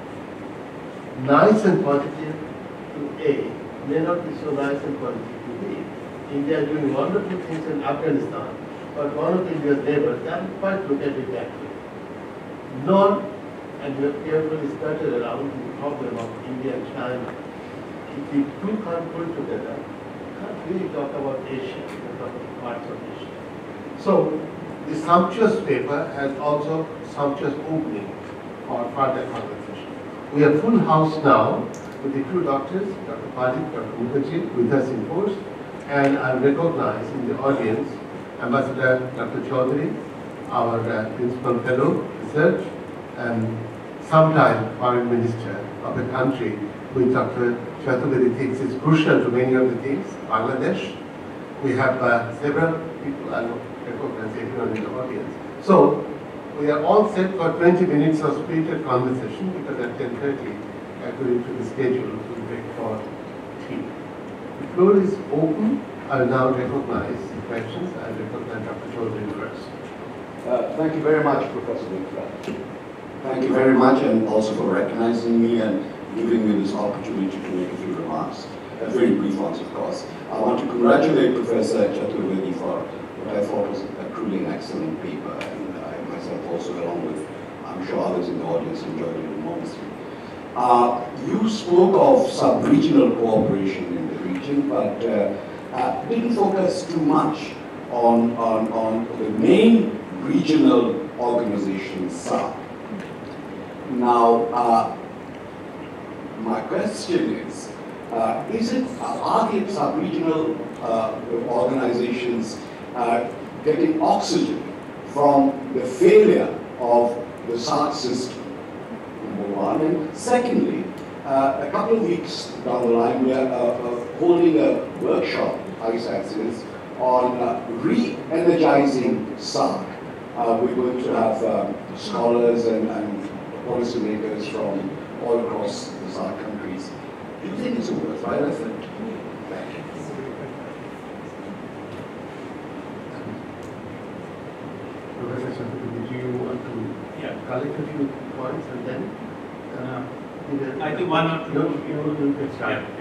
nice and positive to A may not be so nice and positive to B. India is doing wonderful things in Afghanistan, but one of India's neighbors can't quite look at it that way. Nor, and we have carefully studied around the problem of India and China. If we two can't pull together, we can't really talk about Asia, we can talk about parts of Asia. So, the sumptuous paper has also sumptuous opening for further conversation. We have full house now with the two doctors, Doctor Palik, Doctor Mukherjee, with us in force, and I recognize in the audience Ambassador Doctor Chaudhary, our uh, Principal Fellow, Research, and sometime Foreign Minister of a country which Doctor Chaturvedi thinks is crucial to many of the things, Bangladesh. We have uh, several people, I don't recognize everyone in the audience. So, we are all set for twenty minutes of spirited conversation, because at ten thirty, according to the schedule, we'll break for tea. The floor is open. I will now recognize the questions. I will recognize Doctor Chaudhary first. Uh, thank you very much, Professor Mitra. Thank you very much, and also for recognizing me and giving me this opportunity to make a few remarks. Uh, very brief ones, of course. I want to congratulate Professor Chaturvedi for what I thought was a truly excellent paper, and I myself also, along with, I'm sure others in the audience, enjoyed it enormously. Uh, you spoke of sub-regional cooperation in the region, but uh, uh, didn't focus too much on, on, on the main regional organization, S A C. Now, uh, my question is, uh, is it, are the sub-regional uh, organizations uh, getting oxygen from the failure of the S A C system? Number one. And secondly, uh, a couple of weeks down the line, we are uh, uh, holding a workshop, I S A S is, on uh, re-energizing S A C. Uh, we're going to have uh, scholars and, and policymakers from all across the S A C countries. Do you think it's a worthwhile effort? Thank you. Professor Chaturvedi, do you want to Yeah. collect a few points and then uh, I think one or two. You, you, you can start. Yeah.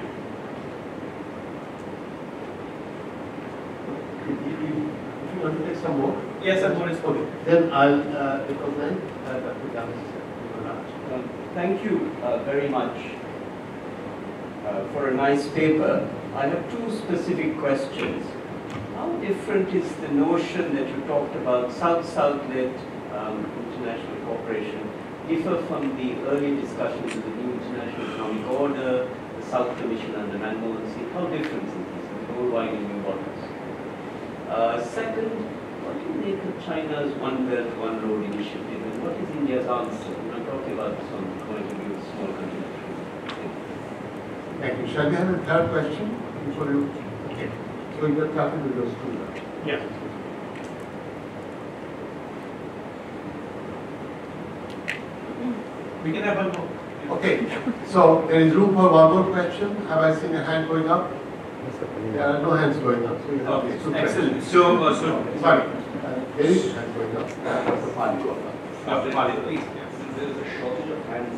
If you, if you want to take some more, Yes, I'm going to okay. Then I'll uh, recognize uh, Doctor Gandhi. Um, Thank you uh, very much uh, for a nice paper. I have two specific questions. How different is the notion that you talked about, South-South-led um, international cooperation, differ from the early discussions of the new international economic order, the South Commission under Manmohan Singh? How different is this, the whole winding new waters? Uh, second, what do you make of China's One Belt, One Road initiative, and what is India's answer? I'm not talking about this on the point of view of small countries. Thank you. Shall we have a third question before you? Okay. So you are talking to those two now. Yeah. We can have one more. Okay. So there is room for one more question. Have I seen a hand going up? There are no hands going up. So you have Okay, two excellent. questions. So, uh, so Sorry. Uh, there is a hand going up. That's the party going up. Doctor Pali, please. There is a shortage of hands.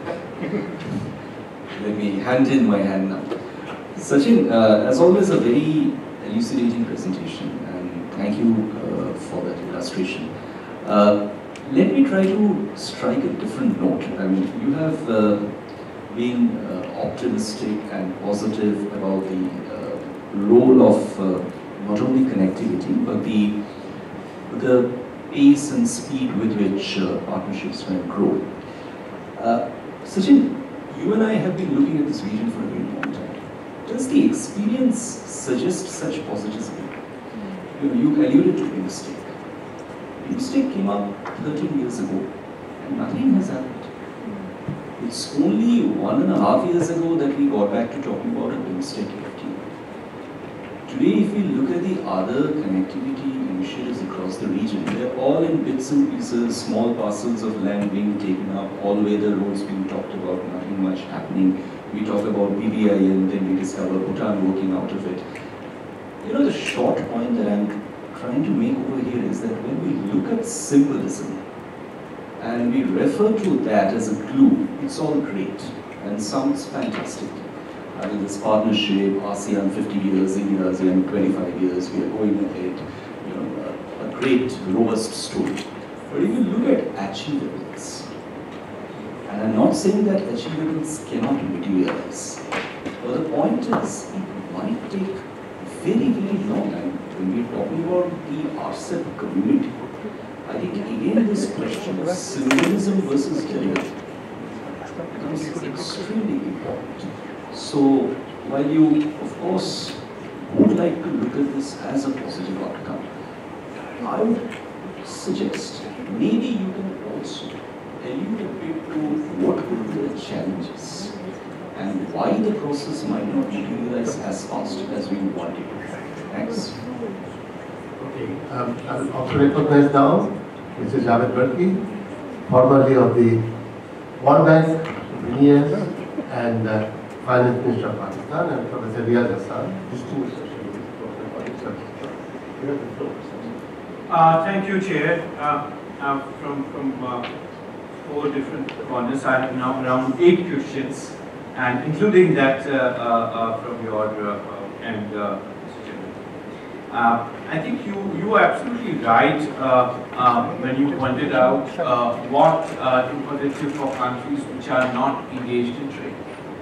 Let me hand in my hand now. Sachin, uh, as always, a very elucidating presentation, and thank you uh, for that illustration. Uh, let me try to strike a different note. I mean, you have uh, been uh, optimistic and positive about the uh, role of uh, not only connectivity, but the the pace and speed with which uh, partnerships can grow. Uh, Sachin, you and I have been looking at this region for a very long time. Does the experience suggest such positivism? You know, you alluded to BIMSTEC. BIMSTEC came up thirteen years ago, and nothing has happened. It's only one and a half years ago that we got back to talking about a BIMSTEC F T A. Today, if we look at the other connectivity initiatives across the region, they're all in bits and pieces, small parcels of land being taken up, all weather roads being talked about, nothing much happening. We talk about P B I and then we discover Bhutan working out of it. You know, the short point that I'm trying to make over here is that when we look at symbolism and we refer to that as a clue, it's all great and sounds fantastic. I mean, this partnership, ASEAN fifty years, India ASEAN twenty-five years, we are going ahead, you know, a, a great, robust story. But if you look at achievables, and I'm not saying that achievables cannot materialize, but the point is, it might take very, very long. And when we're talking about the R C E P community, I think again this question of symbolism versus delivery becomes extremely important. So, while you, of course, would like to look at this as a positive outcome, I would suggest maybe you can also allude a bit to what could be the challenges and why the process might not materialize as fast as we want it. Thanks. Okay. Um, I will also recognize now Mister Javed Barki, formerly of the World Bank, I S A S, and uh, Finance Minister of Pakistan, and Professor Riyaz Hassan, distinguished socialist, Professor Public Service. You have the floor. Uh, thank you, Chair. Uh, uh, from from uh, four different corners, I have now around eight questions, and including that uh, uh, uh, from your uh, uh, end, uh, Mister Chairman. Uh, I think you you are absolutely right uh, uh, when you pointed out uh, what uh, imperative for countries which are not engaged in trade.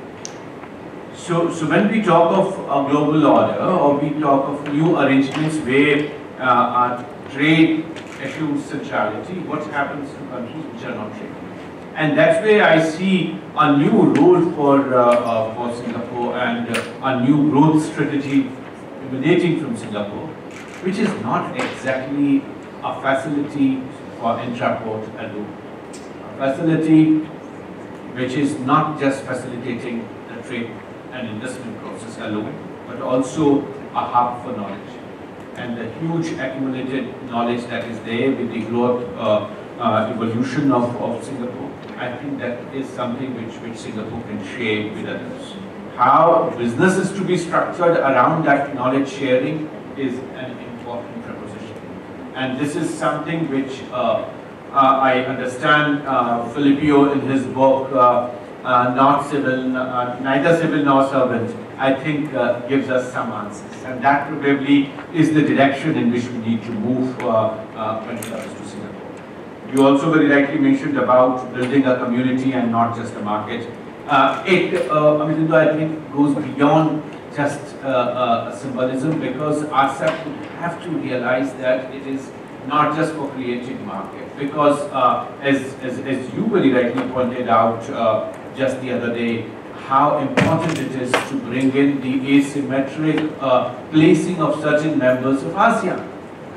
So, so when we talk of a global order, or we talk of new arrangements where uh, our trade assumes centrality, what happens to countries which are not trading? And that's where I see a new role for, uh, uh, for Singapore and uh, a new growth strategy emanating from Singapore, which is not exactly a facility for intraport alone. A facility which is not just facilitating the trade and investment process alone, but also a hub for knowledge. And the huge accumulated knowledge that is there with the growth uh, uh, evolution of, of Singapore, I think that is something which, which Singapore can share with others. How business is to be structured around that knowledge sharing is an important proposition. And this is something which uh, Uh, I understand uh, Filippo in his book, uh, uh, not civil, uh, neither civil nor servant, I think uh, gives us some answers. And that probably is the direction in which we need to move uh, uh, when it comes to Singapore. You also very rightly mentioned about building a community and not just a market. Uh, it, uh, I mean, I think, goes beyond just uh, uh, symbolism, because R C E P would have to realize that it is not just for creating market. Because uh, as, as, as you very rightly pointed out uh, just the other day, how important it is to bring in the asymmetric uh, placing of certain members of ASEAN,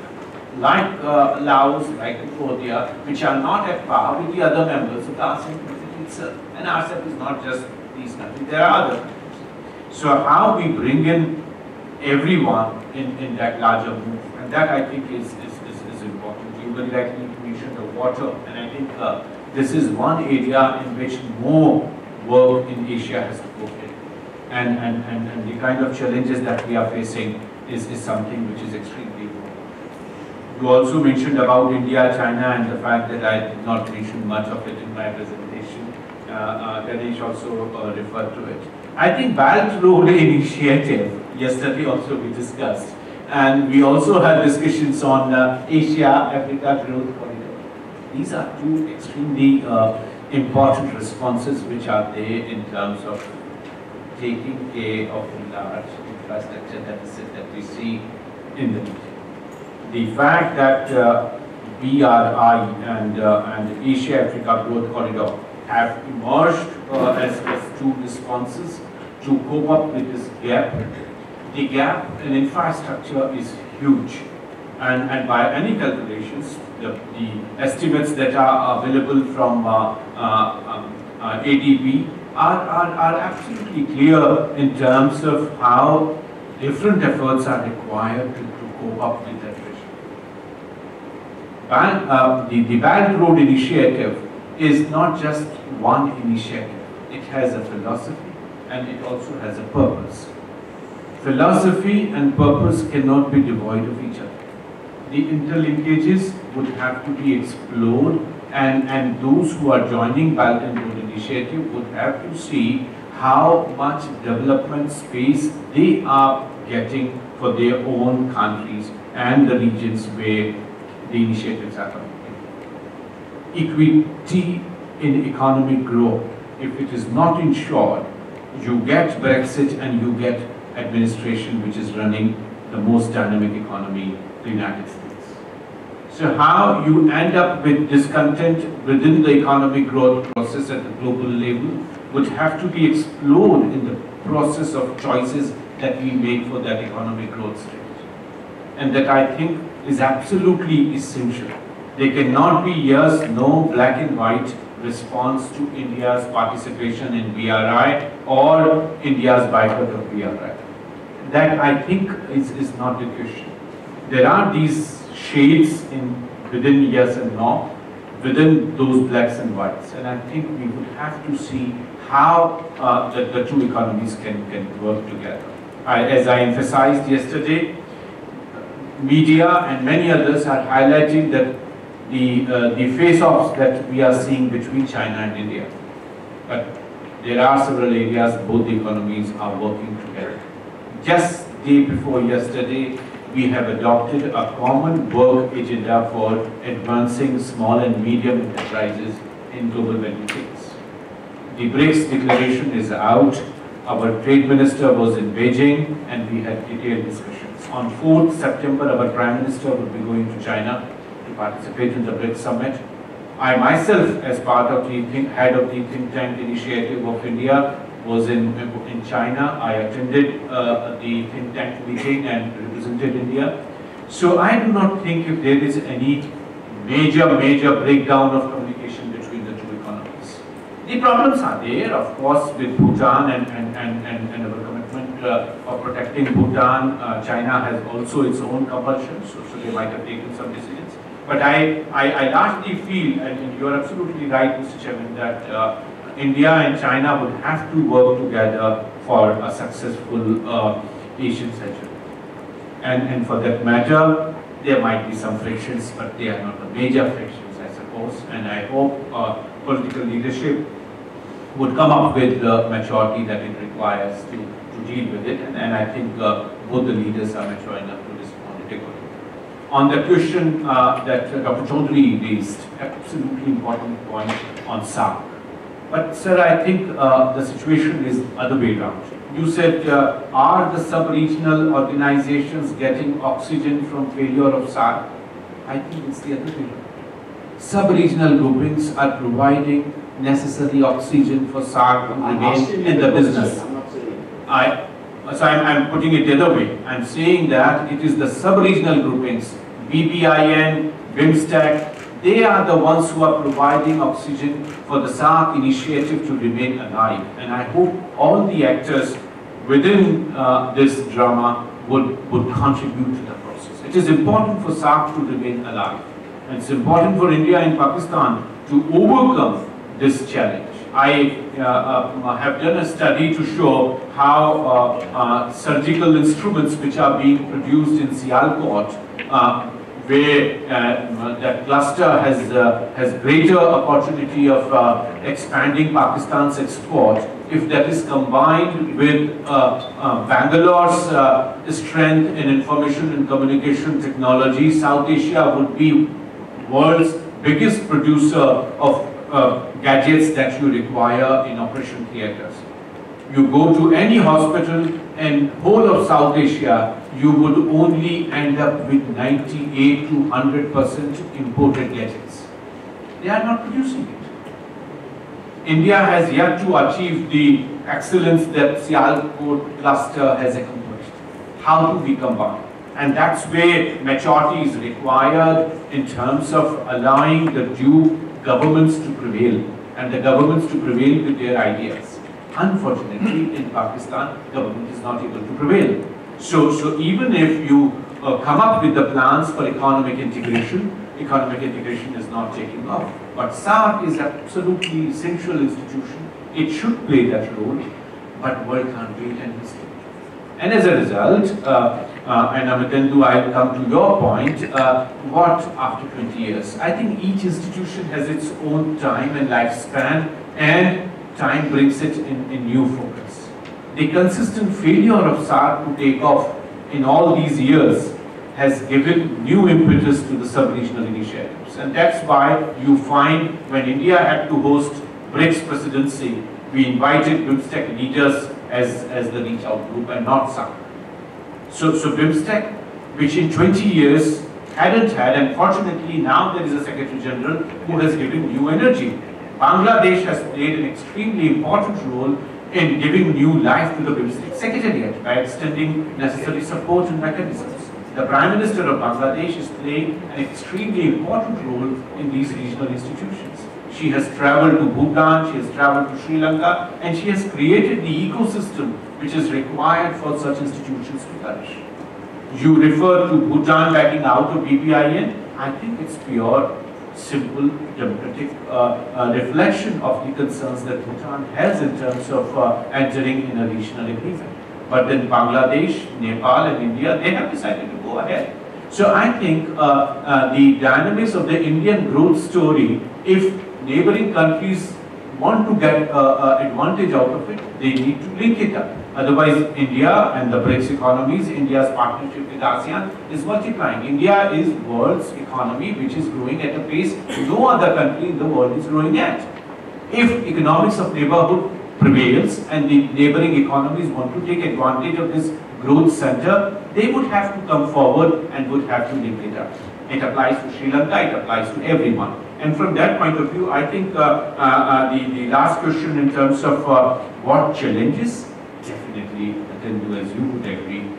like uh, Laos, like Cambodia, which are not at par with the other members of the ASEAN community itself. And R C E P is not just these countries, there are other countries. So how we bring in everyone in, in that larger move, and that I think is, is, is, is important. You very rightly mentioned the water, and I think uh, this is one area in which more work in Asia has to go in. And, and, and, and the kind of challenges that we are facing is, is something which is extremely important. You also mentioned about India, China, and the fact that I did not mention much of it in my presentation. Uh, uh, Ganesh also uh, referred to it. I think Belt Road Initiative, yesterday also we discussed, and we also had discussions on uh, Asia-Africa Growth Corridor. These are two extremely uh, important responses which are there in terms of taking care of the large infrastructure deficit that we see in the region. The fact that uh, B R I and, uh, and Asia-Africa Growth Corridor have emerged uh, as, as two responses to cope up with this gap. The gap in infrastructure is huge, and, and by any calculations, the, the estimates that are available from uh, uh, um, uh, A D B are, are, are absolutely clear in terms of how different efforts are required to, to cope up with that vision. Ban, uh, the, the Belt Road Initiative is not just one initiative. It has a philosophy and it also has a purpose. Philosophy and purpose cannot be devoid of each other. The interlinkages would have to be explored, and, and those who are joining Belt and Road Initiative would have to see how much development space they are getting for their own countries and the regions where the initiatives are coming in. Equity in economic growth, if it is not ensured, you get Brexit and you get administration which is running the most dynamic economy, the United States. So how you end up with discontent within the economic growth process at the global level would have to be explored in the process of choices that we make for that economic growth stage. And that I think is absolutely essential. There cannot be yes, no, black and white response to India's participation in B R I or India's boycott of B R I. That I think is, is not the question. There are these shades in within yes and no, within those blacks and whites, and I think we would have to see how uh, the, the two economies can, can work together. I, as I emphasized yesterday, media and many others are highlighting that the, uh, the face-offs that we are seeing between China and India. But there are several areas both the economies are working together. Just day before yesterday, we have adopted a common work agenda for advancing small and medium enterprises in global value chains. The BRICS declaration is out. Our trade minister was in Beijing and we had detailed discussions. On fourth September, our prime minister will be going to China to participate in the BRICS summit. I myself, as part of the think, head of the think tank initiative of India, was in, in China. I attended uh, the think tank meeting and represented India. So I do not think if there is any major, major breakdown of communication between the two economies. The problems are there, of course, with Bhutan and, and, and, and, and our commitment uh, of protecting Bhutan. Uh, China has also its own compulsions, so, so they might have taken some decisions. But I, I, I largely feel, and you are absolutely right, Mister Chairman, that uh, India and China would have to work together for a successful uh, Asian century. And, and for that matter, there might be some frictions, but they are not the major frictions, I suppose. course, and I hope uh, political leadership would come up with the maturity that it requires to, to deal with it, and, and I think uh, both the leaders are mature enough to respond adequately. On the question uh, that uh, Doctor Chaudhary raised, absolutely important point on SAARC. But sir, I think uh, the situation is other way around. You said, uh, are the sub-regional organizations getting oxygen from failure of SAARC? I think it's the other way around. Sub-regional groupings are providing necessary oxygen for SAARC to remain in the business. I'm not saying. I, so I'm, I'm putting it the other way. I'm saying that it is the sub-regional groupings, B B I N, BIMSTEC, they are the ones who are providing oxygen for the SAARC initiative to remain alive. And I hope all the actors within uh, this drama would, would contribute to the process. It is important for SAARC to remain alive. And it's important for India and Pakistan to overcome this challenge. I uh, uh, have done a study to show how uh, uh, surgical instruments which are being produced in Sialkot, uh, where uh, that cluster has uh, has greater opportunity of uh, expanding Pakistan's export. If that is combined with uh, uh, Bangalore's uh, strength in information and communication technology, South Asia would be world's biggest producer of uh, gadgets that you require in operation theaters. You go to any hospital in whole of South Asia, you would only end up with ninety-eight to one hundred percent imported gadgets. They are not producing it. India has yet to achieve the excellence that Sialkot cluster has accomplished. How do we combine? And that's where maturity is required in terms of allowing the due governments to prevail, and the governments to prevail with their ideas. Unfortunately, in Pakistan, government is not able to prevail. So, so even if you uh, come up with the plans for economic integration, economic integration is not taking off. But SAARC is absolutely essential institution. It should play that role, but world can't wait and listen. And as a result, uh, uh, and Amitendu, I'll come to your point, uh, what after twenty years? I think each institution has its own time and lifespan, and time brings it in, in new focus. The consistent failure of SAARC to take off in all these years has given new impetus to the sub-regional initiatives. And that's why you find when India had to host BRICS presidency, we invited BIMSTEC leaders as, as the reach out group and not SAARC. So, so BIMSTEC, which in twenty years hadn't had, and fortunately now there is a Secretary General who has given new energy. Bangladesh has played an extremely important role in giving new life to the BIMSTEC Secretariat by extending necessary support and mechanisms. The Prime Minister of Bangladesh is playing an extremely important role in these regional institutions. She has traveled to Bhutan, she has traveled to Sri Lanka, and she has created the ecosystem which is required for such institutions to flourish. You refer to Bhutan backing out of B B I N, I think it's pure, simple, democratic uh, uh, reflection of the concerns that Bhutan has in terms of uh, entering in a regional agreement. But then Bangladesh, Nepal and India, they have decided to go ahead. So I think uh, uh, the dynamics of the Indian growth story, if neighboring countries want to get uh, uh, advantage out of it, they need to link it up. Otherwise, India and the BRICS economies, India's partnership with ASEAN is multiplying. India is world's economy which is growing at a pace no other country in the world is growing at. If economics of neighborhood prevails and the neighboring economies want to take advantage of this growth center, they would have to come forward and would have to link it up. It applies to Sri Lanka, it applies to everyone. And from that point of view, I think uh, uh, uh, the, the last question in terms of uh, what challenges, definitely, as you would agree,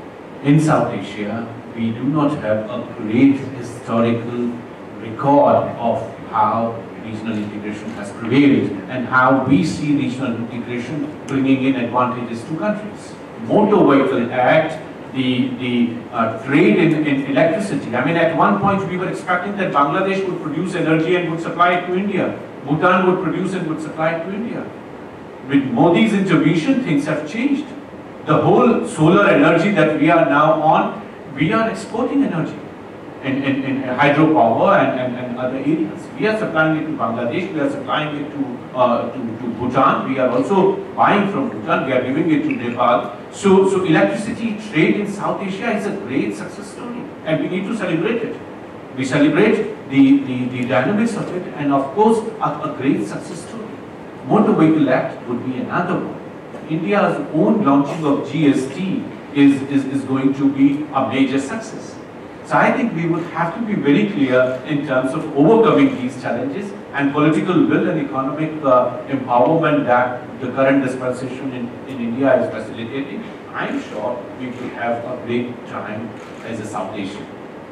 in South Asia, we do not have a great historical record of how regional integration has prevailed and how we see regional integration bringing in advantages to countries. Motor Vehicle Act, the, the uh, trade in, in electricity. I mean, at one point we were expecting that Bangladesh would produce energy and would supply it to India. Bhutan would produce and would supply it to India. With Modi's intervention, things have changed. The whole solar energy that we are now on, we are exporting energy. in, in, in hydropower and, and, and other areas. We are supplying it to Bangladesh, we are supplying it to, uh, to, to Bhutan, we are also buying from Bhutan, we are giving it to Nepal. So, so electricity trade in South Asia is a great success story, and we need to celebrate it. We celebrate the, the, the dynamics of it, and of course a, a great success story. Motor Vehicle Act would be another one. India's own launching of G S T is, is, is going to be a major success. So I think we would have to be very clear in terms of overcoming these challenges, and political will and economic uh, empowerment that the current dispensation in, in India is facilitating. I'm sure we will have a great time as a South Asian.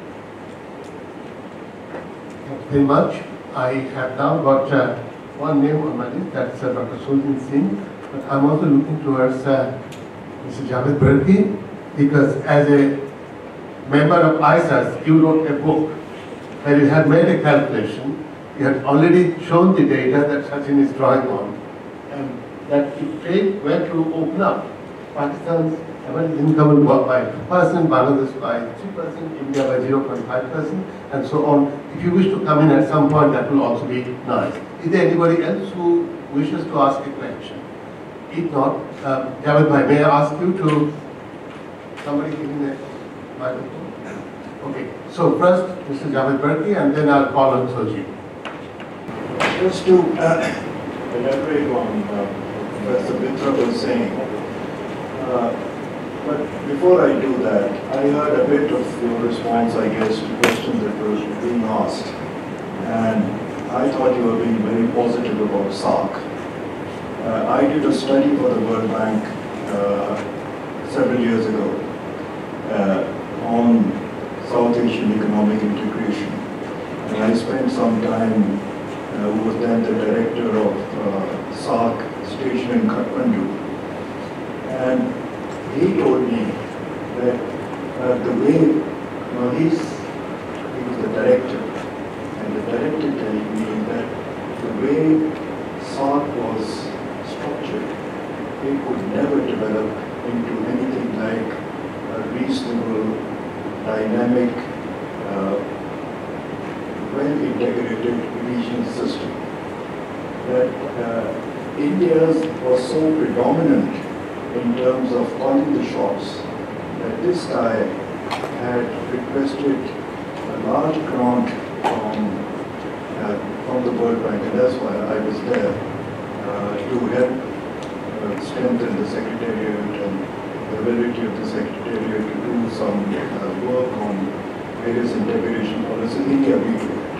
Thank you very much. I have now got uh, one name on my list, that's uh, Doctor Sachin Singh, but I'm also looking towards uh, Mister Javed Berki, because as a member of I S A S, you wrote a book where you had made a calculation, you had already shown the data that Sachin is drawing on, and that if trade were to open up, Pakistan's average income will go up by two percent, Bangladesh by three percent, India by zero point five percent, and so on. If you wish to come in at some point, that will also be nice. Is there anybody else who wishes to ask a question? If not, um, Javed bhai, may I ask you to, somebody give me the microphone? Okay, so first Mister Javed Berki, and then I'll call on Soji. Just to uh, elaborate on uh, what Professor Mitra was saying, uh, but before I do that, I heard a bit of your response, I guess, to questions that were being asked, and I thought you were being very positive about S A R C. Uh, I did a study for the World Bank uh, several years ago uh, on South Asian economic integration, and I spent some time uh, who was then the director of uh, S A R C station in Kathmandu, and he told me that uh, the way, you know, he's, he was the director, and the director told me that the way S A R C was structured, it could never develop into anything like a reasonable, dynamic, uh, well-integrated regional system. That uh, India's was so predominant in terms of calling the shots that this guy had requested a large grant from, uh, from the World Bank, and that's why I was there, uh, to help uh, strengthen the Secretariat and the ability of the Secretariat to do some uh, work on various integration policies. India we do it.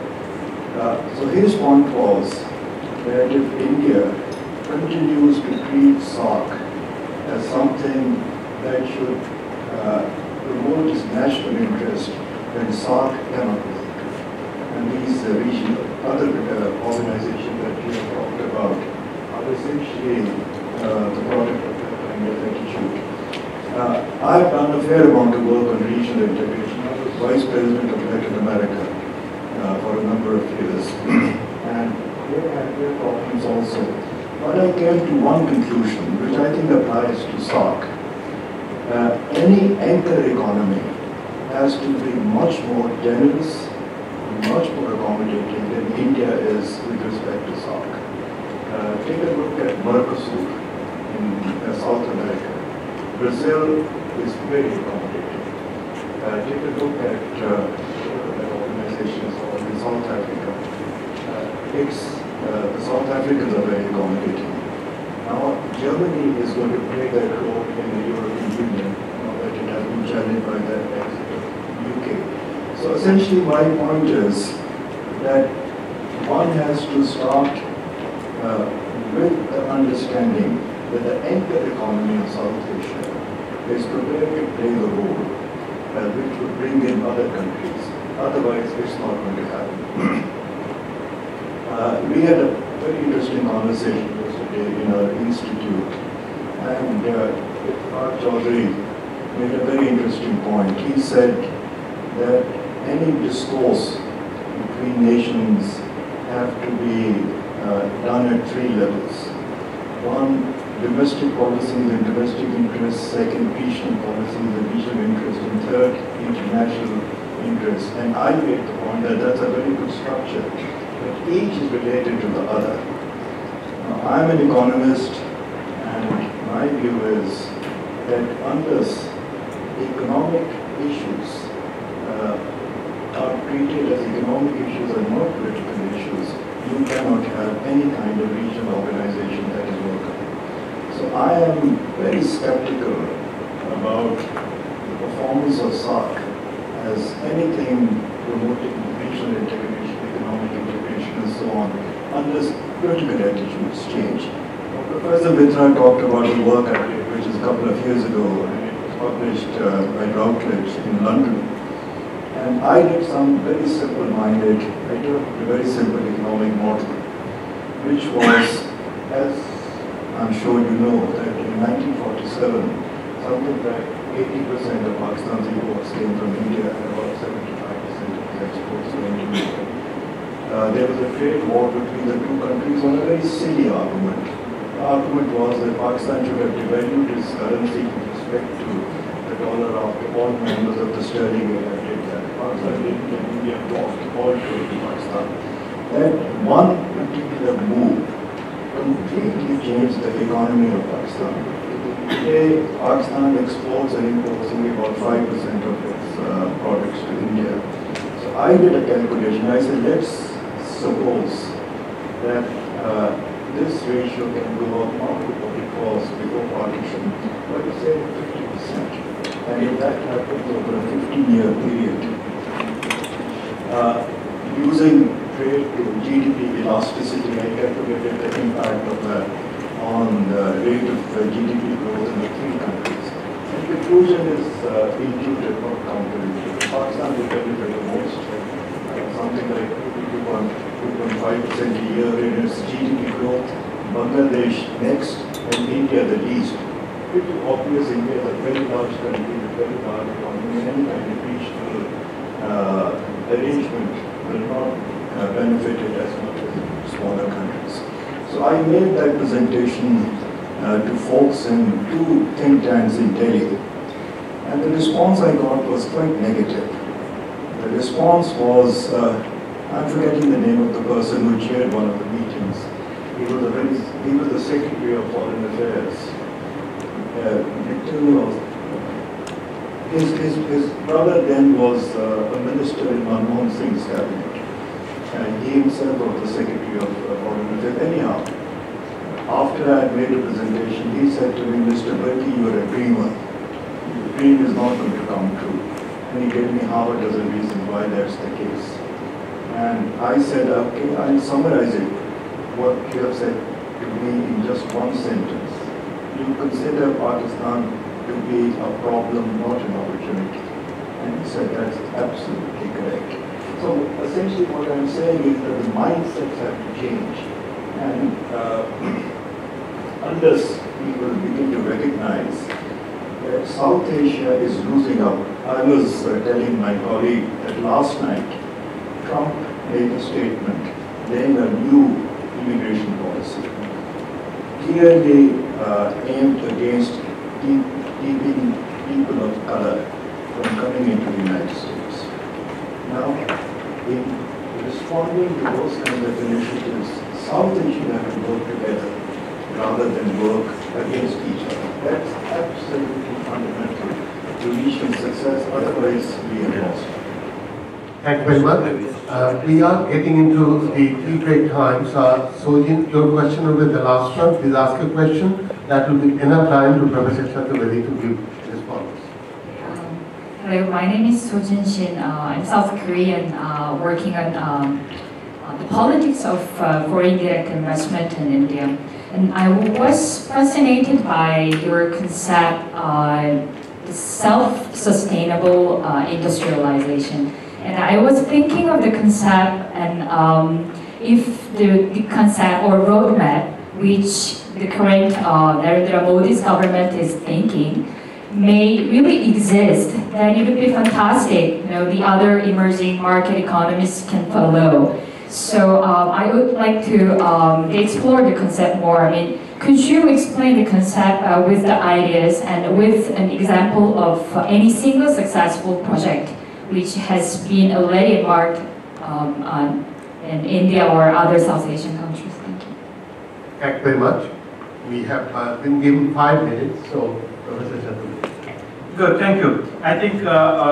Uh, so his point was that if India continues to treat S A R C as something that should uh, promote its national interest, then S A R C cannot work. And these uh, regional, other uh, organizations that you have talked about are essentially uh, the product of that kind of attitude. Uh, I've done a fair amount of work on regional integration. I was Vice President of Latin America uh, for a number of years. And there I had their problems also. But I came to one conclusion, which I think applies to S A R C. Uh, any anchor economy has to be much more generous, much more accommodating than India is with respect to S A R C. Uh, take a look at Mercosur in uh, South America. Brazil is very accommodating. Uh, take a look at uh, that organization is called in South Africa. Uh, it's Uh, the South Africans are very accommodating. Now, Germany is going to play that role in the European Union, now that it has been challenged by the exit of the U K. So essentially my point is that one has to start uh, with the understanding that the anchor economy of South Asia is prepared to play the role uh, which would bring in other countries. Otherwise, it's not going to happen. Uh, we had a very interesting conversation yesterday in our institute, and uh, Raj Chaudhary made a very interesting point. He said that any discourse between nations have to be uh, done at three levels. One, domestic policies and domestic interests. Second, regional policies and regional interests. And third, international interests Address, and I made the point that that's a very good structure, but each is related to the other. Now, I'm an economist, and my view is that unless economic issues uh, are treated as economic issues and not political issues, you cannot have any kind of regional organization that is workable. So I am very skeptical about the performance of S A C as anything promoting regional integration, economic integration and so on, unless political attitudes change. Now, Professor Mitra talked about the work I did, which is a couple of years ago, and it was published uh, by Routledge in London. And I did some very simple-minded, I took a very simple economic model, which was, as I'm sure you know, that in nineteen forty-seven, something like eighty percent of Pakistan's imports came from India and about seventy-five percent of the exports came to India. Uh, there was a trade war between the two countries on a very silly argument. The argument was that Pakistan should have devalued its currency with respect to the dollar after all members of the sterling area did that. Pakistan didn't, and India blocked all trade to Pakistan. That one particular move completely changed the economy of Pakistan. Today, Pakistan exports and imports only about five percent of its uh, products to India. So I did a calculation. I said, let's suppose that uh, this ratio can go up not to what it was before partition, but say fifty percent. And if that happens over a fifteen-year period, uh, using trade to G D P elasticity, I calculated the impact of that on the rate of uh, G D P growth in the three countries. And the conclusion is uh, intuitive, not counterintuitive. Pakistan will benefit the most, uh, something like two point five percent a year in its G D P growth. Bangladesh next, and India the least. Pretty obvious, India is a very large country with very large economy, and any kind of regional uh, arrangement will not uh, benefit it as much as smaller countries. So I made that presentation uh, to folks in two think tanks in Delhi, and the response I got was quite negative. The response was, uh, I'm forgetting the name of the person who chaired one of the meetings. He was, a very, he was the Secretary of Foreign Affairs. Uh, his, his, his brother then was uh, a minister in Manmohan Singh's cabinet, and he himself was the Secretary of uh, Foreign Affairs. Anyhow, after I had made a presentation, he said to me, Mister Berkey, you are a dreamer. Your dream is not going to come true. And he gave me half a dozen reasons why that's the case. And I said, okay, I'll summarize it. What you have said to me in just one sentence. You consider Pakistan to be a problem, not an opportunity. And he said that's absolutely correct. So essentially what I'm saying is that the mindsets have to change. And uh, unless people begin to recognize that South Asia is losing out. I was uh, telling my colleague that last night, Trump made a statement laying a new immigration policy, clearly uh, aimed against keep, keeping people of color from coming into the United States. Now, in responding to those kinds of initiatives, South Asia have to work together rather than work against each other. That's absolutely fundamental to regional success, otherwise we are lost. Thank you very much. Uh, we are getting into the tea break time. So, Sojin, your question will be the last one. Please ask a question. That will be enough time to Professor Chaturvedi to give response. Um, hello, my name is Sojin Shin. Uh, I'm South Korean, uh, working on um, uh, the politics of uh, foreign direct investment in India. And I was fascinated by your concept, uh, the self-sustainable uh, industrialization. And I was thinking of the concept and um, if the, the concept or roadmap which the current uh, Narendra Modi's government is thinking may really exist, then it would be fantastic. You know, the other emerging market economies can follow. So um, I would like to um, explore the concept more. I mean, could you explain the concept uh, with the ideas and with an example of uh, any single successful project which has been already embarked um, on in India or other South Asian countries? Thank you. Thank you very much. We have uh, been given five minutes, so Professor Chaturvedi. Good, thank you. I think, uh,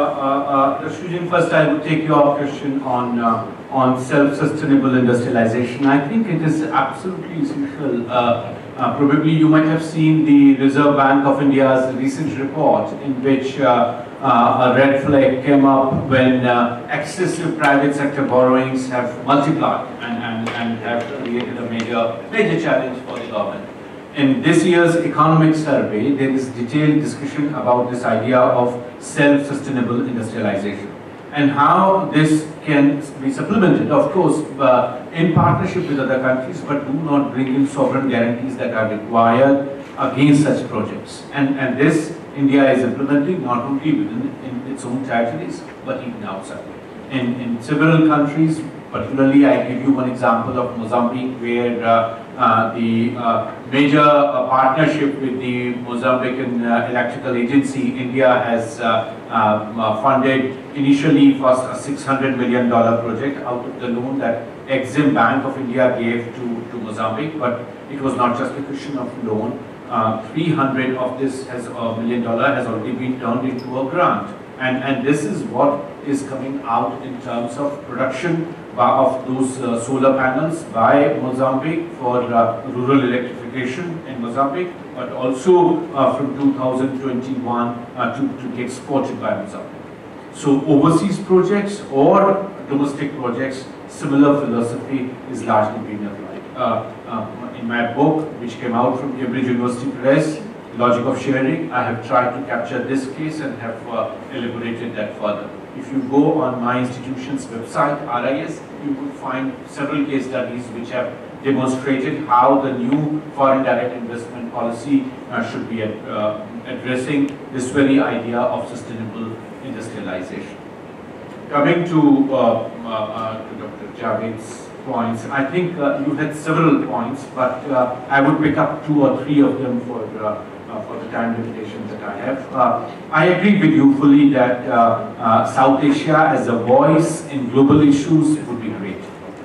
uh, uh, Sujin, first I would take your question on uh, on self-sustainable industrialization. I think it is absolutely essential. Uh, uh, probably you might have seen the Reserve Bank of India's recent report in which uh, uh, a red flag came up when uh, excessive private sector borrowings have multiplied and, and, and have created a major, major challenge for the government. In this year's economic survey, there is detailed discussion about this idea of self-sustainable industrialization and how this can be supplemented, of course, uh, in partnership with other countries, but do not bring in sovereign guarantees that are required against such projects. And, and this India is implementing not only within in its own territories, but even outside. In, in several countries, particularly I give you one example of Mozambique, where uh, uh, the uh, major uh, partnership with the Mozambican uh, Electrical Agency, India has uh, uh, funded initially for a six hundred million dollar project out of the loan that Exim Bank of India gave to, to Mozambique, but it was not just a question of loan. Uh, three hundred of this has a uh, million dollar has already been turned into a grant. And, and this is what is coming out in terms of production of those uh, solar panels by Mozambique for uh, rural electrification in Mozambique, but also uh, from two thousand twenty-one uh, to, to be exported by Mozambique. So overseas projects or domestic projects, similar philosophy is largely being applied. Uh, uh, in my book, which came out from Cambridge University Press, Logic of Sharing, I have tried to capture this case and have uh, elaborated that further. If you go on my institution's website, R I S, you will find several case studies which have demonstrated how the new foreign direct investment policy uh, should be at, uh, addressing this very idea of sustainable industrialization. Coming to, uh, uh, uh, to Doctor Javed's points, I think uh, you had several points, but uh, I would pick up two or three of them for uh, Uh, for the time limitations that I have. Uh, I agree with you fully that uh, uh, South Asia as a voice in global issues would be great.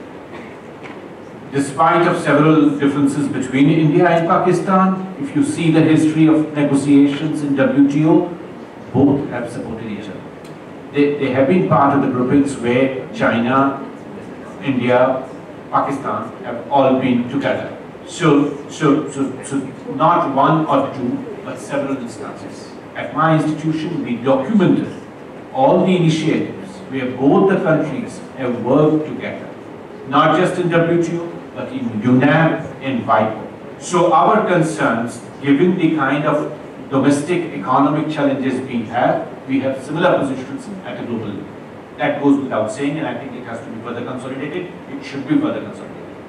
Despite of several differences between India and Pakistan, if you see the history of negotiations in W T O, both have supported each other. They, they have been part of the groupings where China, India, Pakistan have all been together. So, so, so, so not one or two, but several instances. At my institution, we documented all the initiatives where both the countries have worked together, not just in W T O, but in U N A B, in WIPO. So our concerns, given the kind of domestic economic challenges we have, we have similar positions at a global level. That goes without saying, and I think it has to be further consolidated. It should be further consolidated.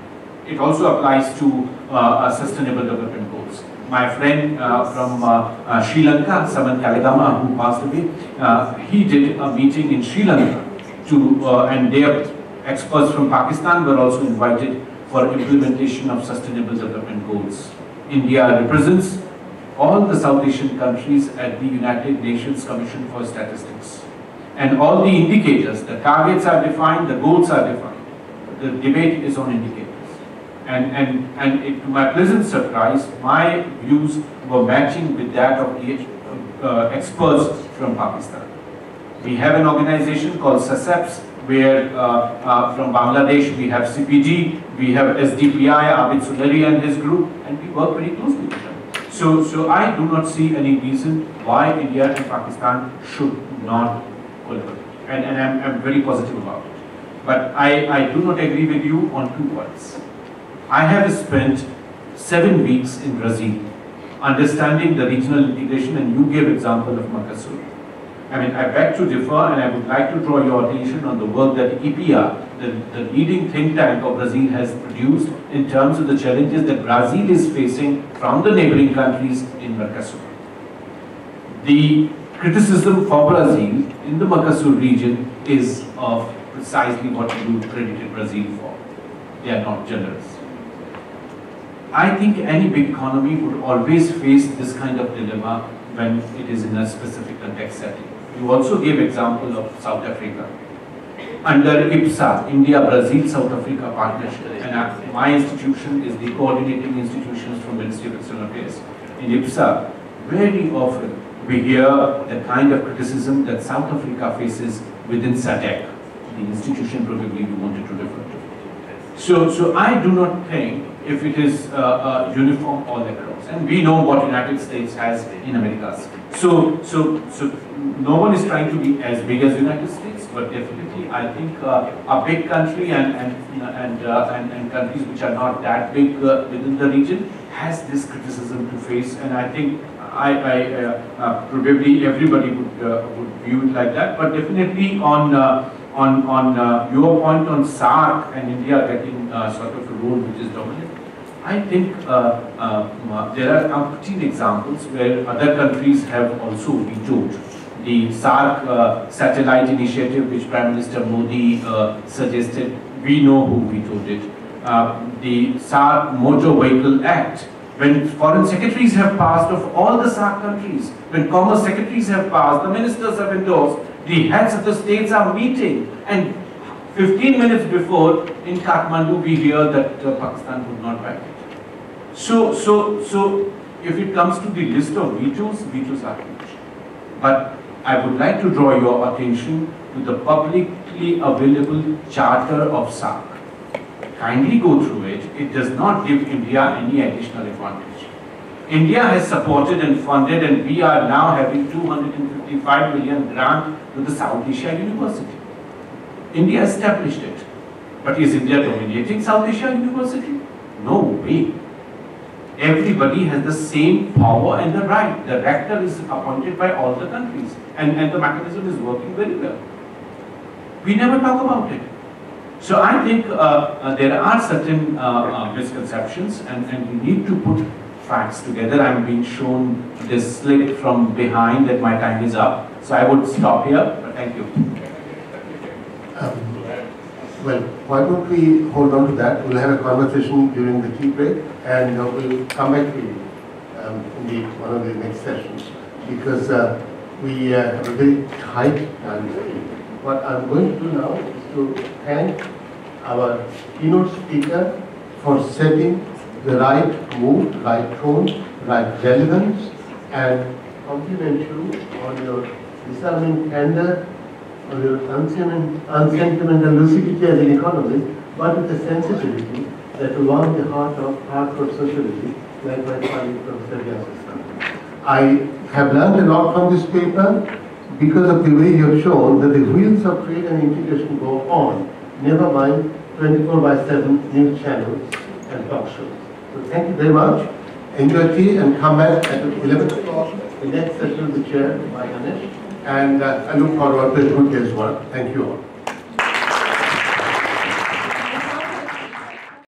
It also applies to uh, sustainable development goals. My friend uh, from uh, uh, Sri Lanka, Saman Kaligama, who passed away, uh, he did a meeting in Sri Lanka to, uh, and their experts from Pakistan were also invited for implementation of sustainable development goals. India represents all the South Asian countries at the United Nations Commission for Statistics. And all the indicators, the targets are defined, the goals are defined. The debate is on indicators. And, and, and it, to my pleasant surprise, my views were matching with that of the uh, experts from Pakistan. We have an organization called S A S E P S, where uh, uh, from Bangladesh we have C P G, we have S D P I, Abid Sudari and his group, and we work very closely with them. So, so I do not see any reason why India and Pakistan should not collaborate. And, and I'm, I'm very positive about it. But I, I do not agree with you on two points. I have spent seven weeks in Brazil understanding the regional integration, and you gave example of Mercosur. I mean, I beg to differ, and I would like to draw your attention on the work that I P A, the, the leading think tank of Brazil, has produced in terms of the challenges that Brazil is facing from the neighboring countries in Mercosur. The criticism for Brazil in the Mercosur region is of precisely what you credited Brazil for. They are not generous. I think any big economy would always face this kind of dilemma when it is in a specific context setting. You also gave example of South Africa. Under I P S A, India, Brazil, South Africa partnership, and uh, my institution is the coordinating institutions from Ministry of External Affairs. In I P S A, very often we hear the kind of criticism that South Africa faces within SADC, the institution probably you wanted to refer to. So, so I do not think if it is uh, uh, uniform all across, and we know what United States has in Americas. So, so, so no one is trying to be as big as United States, but definitely I think uh, a big country and and and, uh, and and countries which are not that big uh, within the region has this criticism to face, and I think I, I uh, uh, probably everybody would uh, would view it like that, but definitely on. Uh, On, on uh, your point on SAARC and India getting uh, sort of a role which is dominant, I think uh, uh, there are umpteen examples where other countries have also vetoed the SAARC uh, satellite initiative which Prime Minister Modi uh, suggested. We know who vetoed it. Uh, the SAARC Motor Vehicle Act, when foreign secretaries have passed of all the SAARC countries, when commerce secretaries have passed, the ministers have endorsed, the heads of the states are meeting, and fifteen minutes before in Kathmandu we hear that uh, Pakistan would not back it. So, so, so if it comes to the list of vetoes, vetoes are huge. But I would like to draw your attention to the publicly available charter of SAARC. Kindly go through it. It does not give India any additional advantage. India has supported and funded, and we are now having two hundred fifty-five million grant to the South Asia University. India established it. But is India dominating South Asia University? No way. Everybody has the same power and the right. The rector is appointed by all the countries, and, and the mechanism is working very well. We never talk about it. So I think uh, uh, there are certain uh, uh, misconceptions, and, and we need to put facts together. I'm being shown this slip from behind that my time is up. So I would stop here, but thank you. Um, well, why don't we hold on to that? We'll have a conversation during the tea break, and uh, we'll come back to you um, in the, one of the next sessions, because uh, we uh, have a very tight time. What I'm going to do now is to thank our keynote speaker for setting the right mood, right tone, right relevance, and compliment you on your disarming candor, on your unsentimental lucidity as an economist, but with a sensitivity that will warm the heart of hardcore sociology, like my colleague Professor Yasus. I have learned a lot from this paper because of the way you have shown that the wheels of trade and integration go on, never mind twenty-four by seven news channels and talk shows. So thank you very much. Enjoy tea and come back at eleven o'clock. The next session will be chaired by Ganesh. And uh, I look forward to a good day's work. Thank you all.